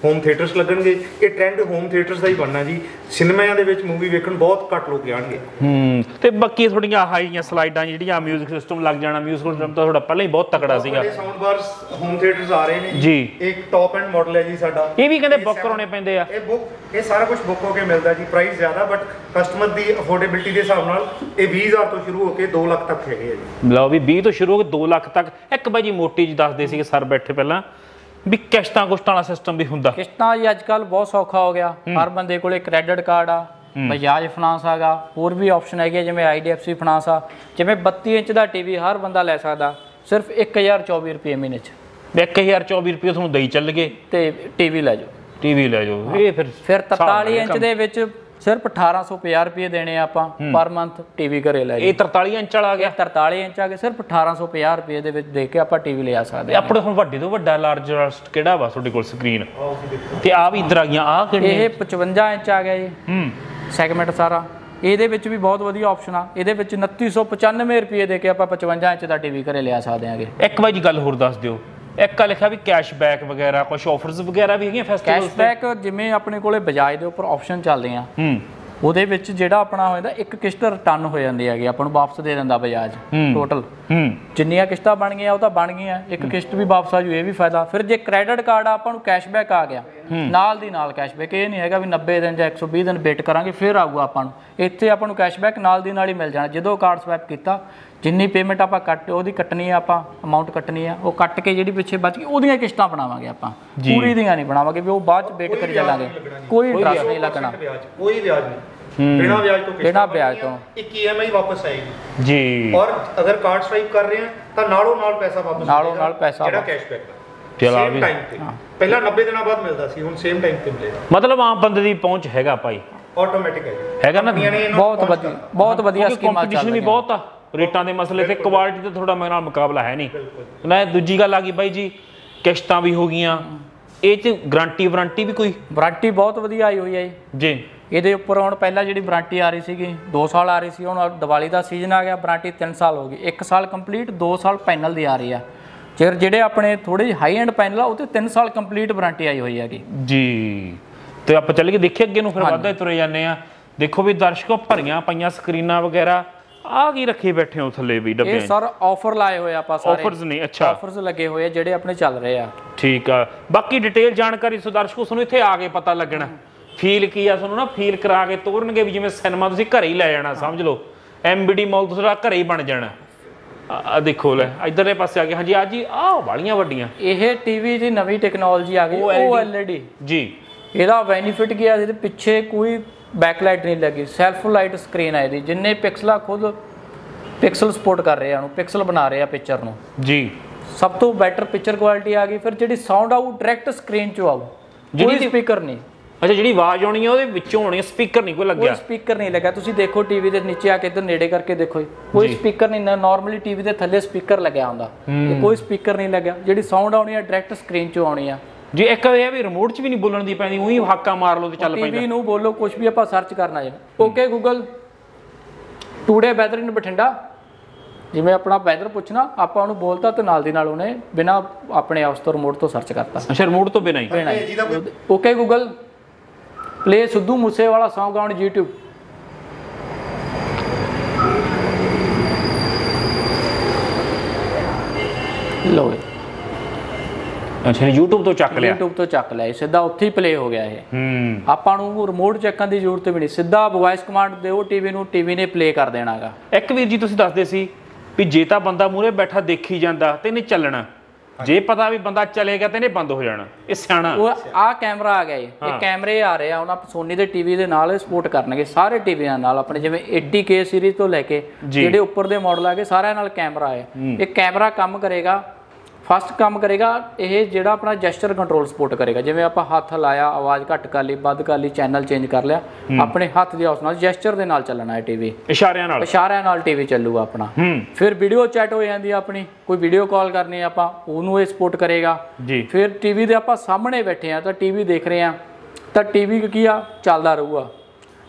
ਹੋਮ ਥੀਏਟਰਸ ਲੱਗਣਗੇ। ਇਹ ਟ੍ਰੈਂਡ ਹੋਮ ਥੀਏਟਰਸ ਦਾ ਹੀ ਬਣਨਾ ਜੀ। ਸਿਨੇਮਿਆਂ ਦੇ ਵਿੱਚ ਮੂਵੀ ਵੇਖਣ ਬਹੁਤ ਘੱਟ ਲੋਕ ਜਾਣਗੇ। ਹੂੰ ਤੇ ਬਾਕੀ ਤੁਹਾਡੀਆਂ ਹਾਈਆਂ ਸਲਾਈਡਾਂ ਜਿਹੜੀਆਂ ਮਿਊਜ਼ਿਕ ਸਿਸਟਮ ਲੱਗ ਜਾਣਾ, ਮਿਊਜ਼ਿਕ ਸਿਸਟਮ ਤਾਂ ਤੁਹਾਡਾ ਪਹਿਲਾਂ ਹੀ ਬਹੁਤ ਤਕੜਾ ਸੀਗਾ। ਸਾਊਂਡ ਬਾਰਸ ਹੋਮ ਥੀਏਟਰਸ ਆ ਰਹੇ ਨੇ ਜੀ। ਇੱਕ ਟੌਪ ਐਂਡ ਮਾਡਲ ਹੈ ਜੀ ਸਾਡਾ। ਇਹ ਵੀ ਕਹਿੰਦੇ ਬੁੱਕ ਕਰਾਉਣੇ ਪੈਂਦੇ ਆ। ਇਹ ਬੁੱਕ ਇਹ ਸਾਰਾ ਕੁਝ ਬੁੱਕ ਹੋ ਕੇ ਮਿਲਦਾ ਜੀ। ਪ੍ਰਾਈਸ ਜ਼ਿਆਦਾ ਬਟ ਕਸਟਮਰ ਦੀ ਅਫੋਰਡੇਬਿਲਟੀ ਦੇ ਹਿਸਾਬ ਨਾਲ ਇਹ ਵੀਹ ਹਜ਼ਾਰ ਤੋਂ ਸ਼ੁਰੂ ਹੋ ਕੇ ਦੋ ਲੱਖ ਤੱਕ ਹੈਗੇ ਆ ਜੀ। ਲਓ ਵੀ ਵੀਹ ਤੋਂ ਸ਼ੁਰੂ ਹੋ ਕੇ ਦੋ ਲੱਖ ਤੱਕ। ਇੱਕ ਬਾਈ ਜੀ ਮੋਟੀ ਜੀ ਦੱਸਦੇ ਸੀਗੇ ਸਰ ਬੈਠੇ ਪਹਿਲਾਂ ਵੀ ਕਿਸ਼ਤਾਂ ਕੁਸ਼ਤਾਂ ਵਾਲਾ ਸਿਸਟਮ ਵੀ ਹੁੰਦਾ। ਕਿਸ਼ਤਾਂ ਜੀ ਅੱਜ ਕੱਲ੍ਹ ਬਹੁਤ ਸੌਖਾ ਹੋ ਗਿਆ। ਹਰ ਬੰਦੇ ਕੋਲੇ ਕ੍ਰੈਡਿਟ ਕਾਰਡ ਆ, ਬਜਾਜ ਫਾਈਨਾਂਸ ਹੈਗਾ, ਹੋਰ ਵੀ ਆਪਸ਼ਨ ਹੈਗੇ ਜਿਵੇਂ I D F C finance ਆ। ਜਿਵੇਂ ਬੱਤੀ ਇੰਚ ਦਾ ਟੀਵੀ ਹਰ ਬੰਦਾ ਲੈ ਸਕਦਾ ਸਿਰਫ ਇੱਕ ਹਜ਼ਾਰ ਚੌਵੀ ਰੁਪਏ ਮਹੀਨੇ 'ਚ। ਇੱਕ ਹਜ਼ਾਰ ਚੌਵੀ ਰੁਪਏ ਤੁਹਾਨੂੰ ਦੇਈ ਚੱਲ ਗਏ ਤੇ ਟੀਵੀ ਲੈ ਜਾਓ। ਟੀਵੀ ਲੈ ਜਾਓ। ਇਹ ਫਿਰ ਫਿਰ ਤਰਤਾਲੀ ਇੰਚ ਦੇ ਵਿੱਚ ਸਿਰਫ ਅਠਾਰਾਂ ਸੌ ਪੰਜਾਹ ਰੁਪਏ ਦੇਣੇ ਆਪਾਂ ਪਰ ਮੰਥ ਟੀਵੀ ਘਰੇ ਲੈ ਜਾਓ। ਇਹ ਤਰਤਾਲੀ ਇੰਚ ਵਾਲਾ ਆ ਗਿਆ। ਤਰਤਾਲੀ ਇੰਚ ਆ ਕੇ ਸਿਰਫ ਅਠਾਰਾਂ ਸੌ ਪੰਜਾਹ ਰੁਪਏ ਦੇ ਵਿੱਚ ਦੇ ਕੇ ਆਪਾਂ ਟੀਵੀ ਲਿਆ ਸਕਦੇ ਹਾਂ। ਆਪਣੇ ਹੁਣ ਵੱਡੇ ਤੋਂ ਵੱਡਾ ਲਾਰਜੈਸਟ ਕਿਹੜਾ ਵਾ ਤੁਹਾਡੇ ਕੋਲ ਸਕਰੀਨ? ਤੇ ਆ ਵੀ ਇੱਧਰ ਆ ਗਈਆਂ। ਆ ਕਿਹੜੀ? ਇਹ ਪਚਵੰਜਾ ਇੰਚ ਆ ਗਿਆ ਜੀ ਹੂੰ ਸੈਗਮੈਂਟ ਸਾਰਾ। ਇਹਦੇ ਵਿੱਚ ਵੀ ਬਹੁਤ ਵਧੀਆ ਆਪਸ਼ਨ ਆ। ਇਹਦੇ ਵਿੱਚ ਉਨੱਤੀ ਸੌ ਪਚਾਨਵੇਂ ਰੁਪਏ ਦੇ ਕੇ ਆਪਾਂ ਪਚਵੰਜਾ ਇੰਚ ਦਾ ਟੀਵੀ ਘਰੇ ਲਿਆ ਸਕਦੇ ਹਾਂਗੇ। ਇੱਕ ਵਾਰੀ ਗੱਲ ਹੋਰ ਦੱਸ ਦਿਓ। ਇੱਕ ਆ ਲਿਖਿਆ ਵੀ ਕੈਸ਼ਬੈਕ ਵਗੈਰਾ ਕੁਝ ਆਫਰਸ ਵਗੈਰਾ ਵੀ ਹੈਗੀਆਂ ਫੈਸਟੀਵਲਸ ਤੇ? ਕੈਸ਼ਬੈਕ ਜਿਵੇਂ ਆਪਣੇ ਕੋਲੇ ਬਜਾਜ ਦੇ ਉੱਪਰ ਆਪਸ਼ਨ ਚੱਲਦੇ ਆ। ਹੂੰ ਉਹਦੇ ਵਿੱਚ ਜਿਹੜਾ ਆਪਣਾ ਹੋ ਜਾਂਦਾ ਇੱਕ ਕਿਸ਼ਤ ਰਿਟਰਨ ਹੋ ਜਾਂਦੀ ਹੈਗੀ, ਆਪਾਂ ਨੂੰ ਵਾਪਸ ਦੇ ਦਿੰਦਾ ਬਜਾਜ ਟੋਟਲ। ਹੂੰ ਜਿੰਨੀਆਂ ਕਿਸ਼ਤਾਂ ਬਣ ਗਈਆਂ ਉਹ ਤਾਂ ਬਣ ਗਈਆਂ, ਇੱਕ ਕਿਸ਼ਤ ਵੀ ਵਾਪਸ ਆ ਜੂ, ਇਹ ਵੀ ਫਾਇਦਾ। ਫਿਰ ਜੇ ਕ੍ਰੈਡਿਟ ਕਾਰਡ ਆ ਆਪਾਂ ਨੂੰ ਕੈਸ਼ਬੈਕ ਆ ਗਿਆ ਨਾਲ ਦੀ ਨਾਲ ਕੈਸ਼ਬੈਕ। ਇਹ ਨਹੀਂ ਹੈਗਾ ਵੀ ਨੱਬੇ ਦਿਨ ਜਾਂ ਇੱਕ ਸੌ ਵੀਹ ਦਿਨ ਵੇਟ ਕਰਾਂਗੇ ਫਿਰ ਆਊਗਾ ਆਪਾਂ ਨੂੰ। ਇੱਥੇ ਆਪਾਂ ਨੂੰ ਕੈਸ਼ਬੈਕ ਨਾਲ ਦੀ ਨਾਲ ਹੀ ਮਿਲ ਜਾਣਾ। ਜਦੋਂ ਕਾਰਡ ਸਵੈਪ ਕੀਤਾ ਜਿੰਨੀ ਪੇਮੈਂਟ ਆਪਾਂ ਕੱਟ ਉਹਦੀ ਕੱਟਣੀ ਆ, ਆਪਾਂ ਅਮਾਊਂਟ ਕੱਟਣੀ ਆ, ਉਹ ਕੱਟ ਕੇ ਜਿਹੜੀ ਪਿੱਛੇ ਬਚ ਗਈ ਉਹਦੀਆਂ ਕਿਸ਼ਤਾਂ ਬਣਾਵਾਂਗੇ ਆਪਾਂ। ਪੂਰੀ ਦੀਆਂ ਨਹੀਂ ਬਣਾਵਾਂਗੇ ਵੀ ਉਹ ਬਾਅਦ ਚ ਵੇਟ ਕਰੀ ਚੱਲਾਂਗੇ। ਕੋਈ ਇੰਟਰਸਟ ਨਹੀਂ ਲੱਗਣਾ, ਕੋਈ ਵਿਆਜ ਨਹੀਂ, ਬਿਨਾਂ ਵਿਆਜ ਤੋਂ ਬਿਨਾਂ ਵਿਆਜ ਤੋਂ ਇੱਕ ਈ ਐਮ ਆਈ ਵਾਪਸ ਆਏਗੀ ਜੀ। ਔਰ ਅਗਰ ਕਾਰਡ ਸਵਾਈਪ ਕਰ ਰਹੇ ਆ ਤਾਂ ਨਾਲੋਂ ਨਾਲ ਪੈਸਾ ਵਾਪਸ ਨਾਲੋਂ ਨਾਲ ਪੈਸਾ ਜਿਹੜਾ ਕੈਸ਼ਬੈਕ ਦਾ ਚਲਾ ਵੀ ਟਾਈਮ ਤੇ ਪਹਿਲਾਂ ਨੱਬੇ ਦਿਨਾਂ ਬਾਅਦ ਮਿਲਦਾ ਸੀ, ਹੁਣ ਸੇਮ ਟਾਈਮ ਤੇ ਮਿਲੇਗਾ। ਮਤਲਬ ਆਮ ਬੰਦੇ ਦੀ ਪਹੁੰਚ ਹੈਗਾ ਭਾਈ, ਆਟੋਮੈਟਿਕ ਹੈ ਹੈਗਾ ਨਾ। ਬਹੁਤ ਵਧੀਆ ਬਹੁਤ ਵਧੀਆ ਸਕੀਮਾਂ ਕੰਪੀਟੀਸ਼ਨ ਵੀ ਬਹੁਤ ਆ ਰੇਟਾਂ ਦੇ ਮਸਲੇ ਤੇ। ਕੁਆਲਿਟੀ ਤੇ ਥੋੜਾ ਮੇਰੇ ਨਾਲ ਮੁਕਾਬਲਾ ਹੈ ਨਹੀਂ ਨਾ। ਦੂਜੀ ਗੱਲ ਆ ਗਈ ਬਾਈ ਜੀ ਕਿਸ਼ਤਾਂ ਵੀ ਹੋ ਗਈਆਂ। ਇਹ ਚ ਗਾਰੰਟੀ ਵਾਰੰਟੀ ਵੀ ਕੋਈ? ਵਾਰੰਟੀ ਬਹੁਤ ਵਧੀਆ ਆਈ ਹੋਈ ਹੈ ਜੀ। ਇਹਦੇ ਉੱਪਰ ਹੁਣ ਪਹਿਲਾਂ ਜਿਹੜੀ ਵਾਰੰਟੀ ਆ ਰਹੀ ਸੀਗੀ ਦੋ ਸਾਲ ਆ ਰਹੀ ਸੀ, ਹੁਣ ਦੀਵਾਲੀ ਦਾ ਸੀਜ਼ਨ ਆ ਗਿਆ ਵਾਰੰਟੀ ਤਿੰਨ ਸਾਲ ਹੋ ਗਈ। ਇੱਕ ਸਾਲ ਕੰਪਲੀਟ, ਦੋ ਸਾਲ ਪੈਨਲ ਦੀ ਆ ਰਹੀ ਆ। ਜੇ ਜਿਹੜੇ ਆਪਣੇ ਥੋੜੇ ਜਿਹੇ ਹਾਈ ਐਂਡ ਪੈਨਲ ਆ ਉਹ ਤੇ ਤਿੰਨ ਸਾਲ ਕੰਪਲੀਟ ਵਾਰੰਟੀ ਆਈ ਹੋਈ ਹੈਗੀ ਜੀ। ਤੇ ਆਪਾਂ ਚੱਲ ਕੇ ਦੇਖੀਏ ਅੱਗੇ ਨੂੰ, ਫਿਰ ਵੱਧਦੇ ਤੁਰੇ ਜਾਂਦੇ ਆ। ਦੇਖੋ ਵੀ ਦਰਸ਼ਕੋ ਭਰੀਆਂ ਪਈਆਂ ਸਕਰੀਨਾਂ ਵਗੈਰਾ ਆ ਕੀ ਰੱਖੇ ਬੈਠੇ ਹੋ ਥੱਲੇ ਵੀ ਡੱਬੇ? ਇਹ ਸਰ ਆਫਰ ਲਾਏ ਹੋਏ ਆਪਾਂ ਸਾਰੇ। ਆਫਰਸ ਨੇ? ਅੱਛਾ ਆਫਰਸ ਲੱਗੇ ਹੋਏ ਆ ਜਿਹੜੇ ਆਪਣੇ ਚੱਲ ਰਹੇ ਆ। ਠੀਕ ਆ। ਬਾਕੀ ਡਿਟੇਲ ਜਾਣਕਾਰੀ ਸੋ ਦਰਸ਼ਕੋ ਤੁਹਾਨੂੰ ਇੱਥੇ ਆ ਕੇ ਪਤਾ ਲੱਗਣਾ। ਫੀਲ ਕੀ ਆ ਤੁਹਾਨੂੰ ਨਾ, ਫੀਲ ਕਰਾ ਕੇ ਤੋਰਨਗੇ ਵੀ ਜਿਵੇਂ ਸਿਨੇਮਾ ਤੁਸੀਂ ਘਰੇ ਹੀ ਲੈ ਜਾਣਾ। ਸਮਝ ਲਓ ਐਮਬੀਡੀ ਮਾਲ ਤੁਹਾਡਾ ਘਰੇ ਹੀ ਬਣ ਜਾਣਾ। ਆ ਦੇਖੋ ਲੈ ਇਧਰਲੇ ਪਾਸੇ ਆ ਗਿਆ। ਹਾਂਜੀ ਆ ਜੀ ਆਹ ਵਾਲੀਆਂ ਵੱਡੀਆਂ ਇਹ ਟੀਵੀ ਦੀ ਨਵੀਂ ਟੈਕਨੋਲੋਜੀ ਆ ਗਈ O L E D G. ਇਹਦਾ ਬੈਨੀਫਿਟ ਕੀ ਆ, ਇਹਦੇ ਪਿੱਛੇ ਕੋਈ ਬੈਕਲਾਈਟ ਨਹੀਂ ਲੱਗੀ, ਸੈਲਫ ਲਾਈਟ ਸਕਰੀਨ ਆ ਇਹਦੀ। ਜਿੰਨੇ ਪਿਕਸਲ ਖੁਦ ਪਿਕਸਲ ਸਪੋਰਟ ਕਰ ਰਹੇ ਆ, ਉਹਨੂੰ ਪਿਕਸਲ ਬਣਾ ਰਹੇ ਆ ਪਿਕਚਰ ਨੂੰ ਜੀ। ਸਭ ਤੋਂ ਬੈਟਰ ਪਿਕਚਰ ਕੁਆਲਿਟੀ ਆ ਗਈ। ਫਿਰ ਜਿਹੜੀ ਸਾਊਂਡ ਆਊ ਡਾਇਰੈਕਟ ਸਕਰੀਨ ਚੋਂ ਆਊ, ਜਿਹੜੀ ਸਪੀਕਰ ਨਹੀਂ। ਅੱਛਾ ਜਿਹੜੀ ਆਵਾਜ਼ ਆਉਣੀ ਆ ਉਹਦੇ ਵਿੱਚੋਂ ਆਉਣੀ, ਸਪੀਕਰ ਨਹੀਂ ਕੋਈ ਲੱਗਿਆ? ਕੋਈ ਸਪੀਕਰ ਨਹੀਂ ਲੱਗਾ। ਤੁਸੀਂ ਦੇਖੋ ਟੀਵੀ ਦੇ ਨੀਚੇ ਆ ਕੇ ਇੱਧਰ ਨੇੜੇ ਕਰਕੇ ਦੇਖੋ, ਕੋਈ ਸਪੀਕਰ ਨਹੀਂ। ਨਾਰਮਲੀ ਟੀਵੀ ਦੇ ਥੱਲੇ ਸਪੀਕਰ ਲੱਗਿਆ ਹੁੰਦਾ, ਤੇ ਕੋਈ ਸਪੀਕਰ ਨਹੀਂ ਲੱਗਿਆ। ਜਿਹੜੀ ਸਾਊਂਡ ਆਉਣੀ ਆ ਡਾਇਰੈਕਟ ਸਕਰੀਨ ਚੋਂ ਆਉਣੀ ਆ ਜੀ। ਇੱਕ ਇਹ ਵੀ ਰਿਮੋਟ 'ਚ ਵੀ ਨਹੀਂ ਬੋਲਣ ਦੀ ਪੈਂਦੀ, ਉਹੀ ਹਾਕਾ ਮਾਰ ਲਓ ਤੇ ਚੱਲ ਪੈਂਦਾ। ਟੀਵੀ ਨੂੰ ਬੋਲੋ ਕੁਝ ਵੀ ਆਪਾਂ ਸਰਚ ਕਰਨਾ ਜੇ। Okay Google today weather in Bathinda, ਜਿਵੇਂ ਆਪਣਾ ਵੈਦਰ ਪੁੱਛਣਾ ਆਪਾਂ ਉਹਨੂੰ ਬੋਲਤਾ ਤੇ ਨਾਲ ਦੀ ਨਾਲ ਉਹਨੇ ਬਿਨਾ ਆਪਣੇ ਉਸ ਤੋਂ ਰਿਮੋਟ ਤੋਂ ਸਰਚ ਕਰਤਾ। ਅੱਛਾ ਰਿਮੋਟ ਤੋਂ ਬਿਨਾਂ ਹੀ? Okay Google play Sidhu Moosewala song on YouTube। ਲੋ ਅੱਛਾ YouTube ਤੋਂ ਚੱਕ ਲਿਆ? YouTube ਤੋਂ ਚੱਕ ਲਿਆ, ਸਿੱਧਾ ਉੱਥੇ ਹੀ ਪਲੇ ਹੋ ਗਿਆ ਇਹ। ਹੂੰ ਆਪਾਂ ਨੂੰ ਰਿਮੋਟ ਚੱਕਣ ਦੀ ਜ਼ਰੂਰਤ ਵੀ ਨਹੀਂ, ਸਿੱਧਾ ਵੌਇਸ ਕਮਾਂਡ ਦਿਓ ਟੀਵੀ ਨੂੰ, ਟੀਵੀ ਨੇ ਪਲੇ ਕਰ ਦੇਣਾਗਾ। ਇੱਕ ਵੀਰ ਜੀ ਤੁਸੀਂ ਦੱਸਦੇ ਸੀ ਵੀ ਜੇ ਤਾਂ ਬੰਦਾ ਮੂਹਰੇ ਬੈਠਾ ਦੇਖੀ ਜਾਂਦਾ ਤੇ ਇਹਨੇ ਚੱਲਣਾ, ਜੇ ਪਤਾ ਵੀ ਬੰਦਾ ਚਲੇਗਾ ਤੇ ਇਹਨੇ ਬੰਦ ਹੋ ਜਾਣਾ। ਇਹ ਸਿਆਣਾ ਉਹ ਆ ਕੈਮਰਾ ਆ ਗਿਆ ਜੀ। ਇਹ ਕੈਮਰੇ ਆ ਰਹੇ ਆ, ਉਹਨਾਂ ਸੋਨੀ ਦੇ ਟੀਵੀ ਦੇ ਨਾਲ ਸਪੋਰਟ ਕਰਨਗੇ ਸਾਰੇ ਟੀਵੀਆਂ ਨਾਲ। ਆਪਣੇ ਜਿਵੇਂ ਏਟੀ ਕੇ ਸੀਰੀਜ਼ ਤੋਂ ਲੈ ਕੇ ਜਿਹੜੇ ਉੱਪਰ ਦੇ ਮਾਡਲ ਆ ਗਏ ਸਾਰਿਆਂ ਨਾਲ ਕੈਮਰਾ ਹੈ। ਇਹ ਕੈਮਰਾ ਕੰਮ ਕਰੇਗਾ, ਫਸਟ ਕੰਮ ਕਰੇਗਾ ਇਹ ਜਿਹੜਾ ਆਪਣਾ ਜੈਸਚਰ ਕੰਟਰੋਲ ਸਪੋਰਟ ਕਰੇਗਾ। ਜਿਵੇਂ ਆਪਾਂ ਹੱਥ ਲਾਇਆ, ਆਵਾਜ਼ ਘੱਟ ਕਰ ਲਈ, ਵੱਧ ਕਰ ਲਈ, ਚੈਨਲ ਚੇਂਜ ਕਰ ਲਿਆ, ਆਪਣੇ ਹੱਥ ਦੇ ਉਸ ਨਾਲ ਜੈਸਚਰ ਦੇ ਨਾਲ ਚੱਲਣਾ ਹੈ ਟੀਵੀ। ਇਸ਼ਾਰਿਆਂ ਨਾਲ ਇਸ਼ਾਰਿਆਂ ਨਾਲ ਟੀਵੀ ਚੱਲੂਗਾ ਆਪਣਾ। ਫਿਰ ਵੀਡੀਓ ਚੈਟ ਹੋ ਜਾਂਦੀ ਆ ਆਪਣੀ, ਕੋਈ ਵੀਡੀਓ ਕਾਲ ਕਰਨੀ ਆ ਆਪਾਂ, ਉਹਨੂੰ ਇਹ ਸਪੋਰਟ ਕਰੇਗਾ ਜੀ। ਫਿਰ ਟੀਵੀ ਦੇ ਆਪਾਂ ਸਾਹਮਣੇ ਬੈਠੇ ਆ ਤਾਂ ਟੀਵੀ ਦੇਖ ਰਹੇ ਆ ਤਾਂ ਟੀਵੀ ਕੀ ਆ ਚੱਲਦਾ ਰਹੂਗਾ।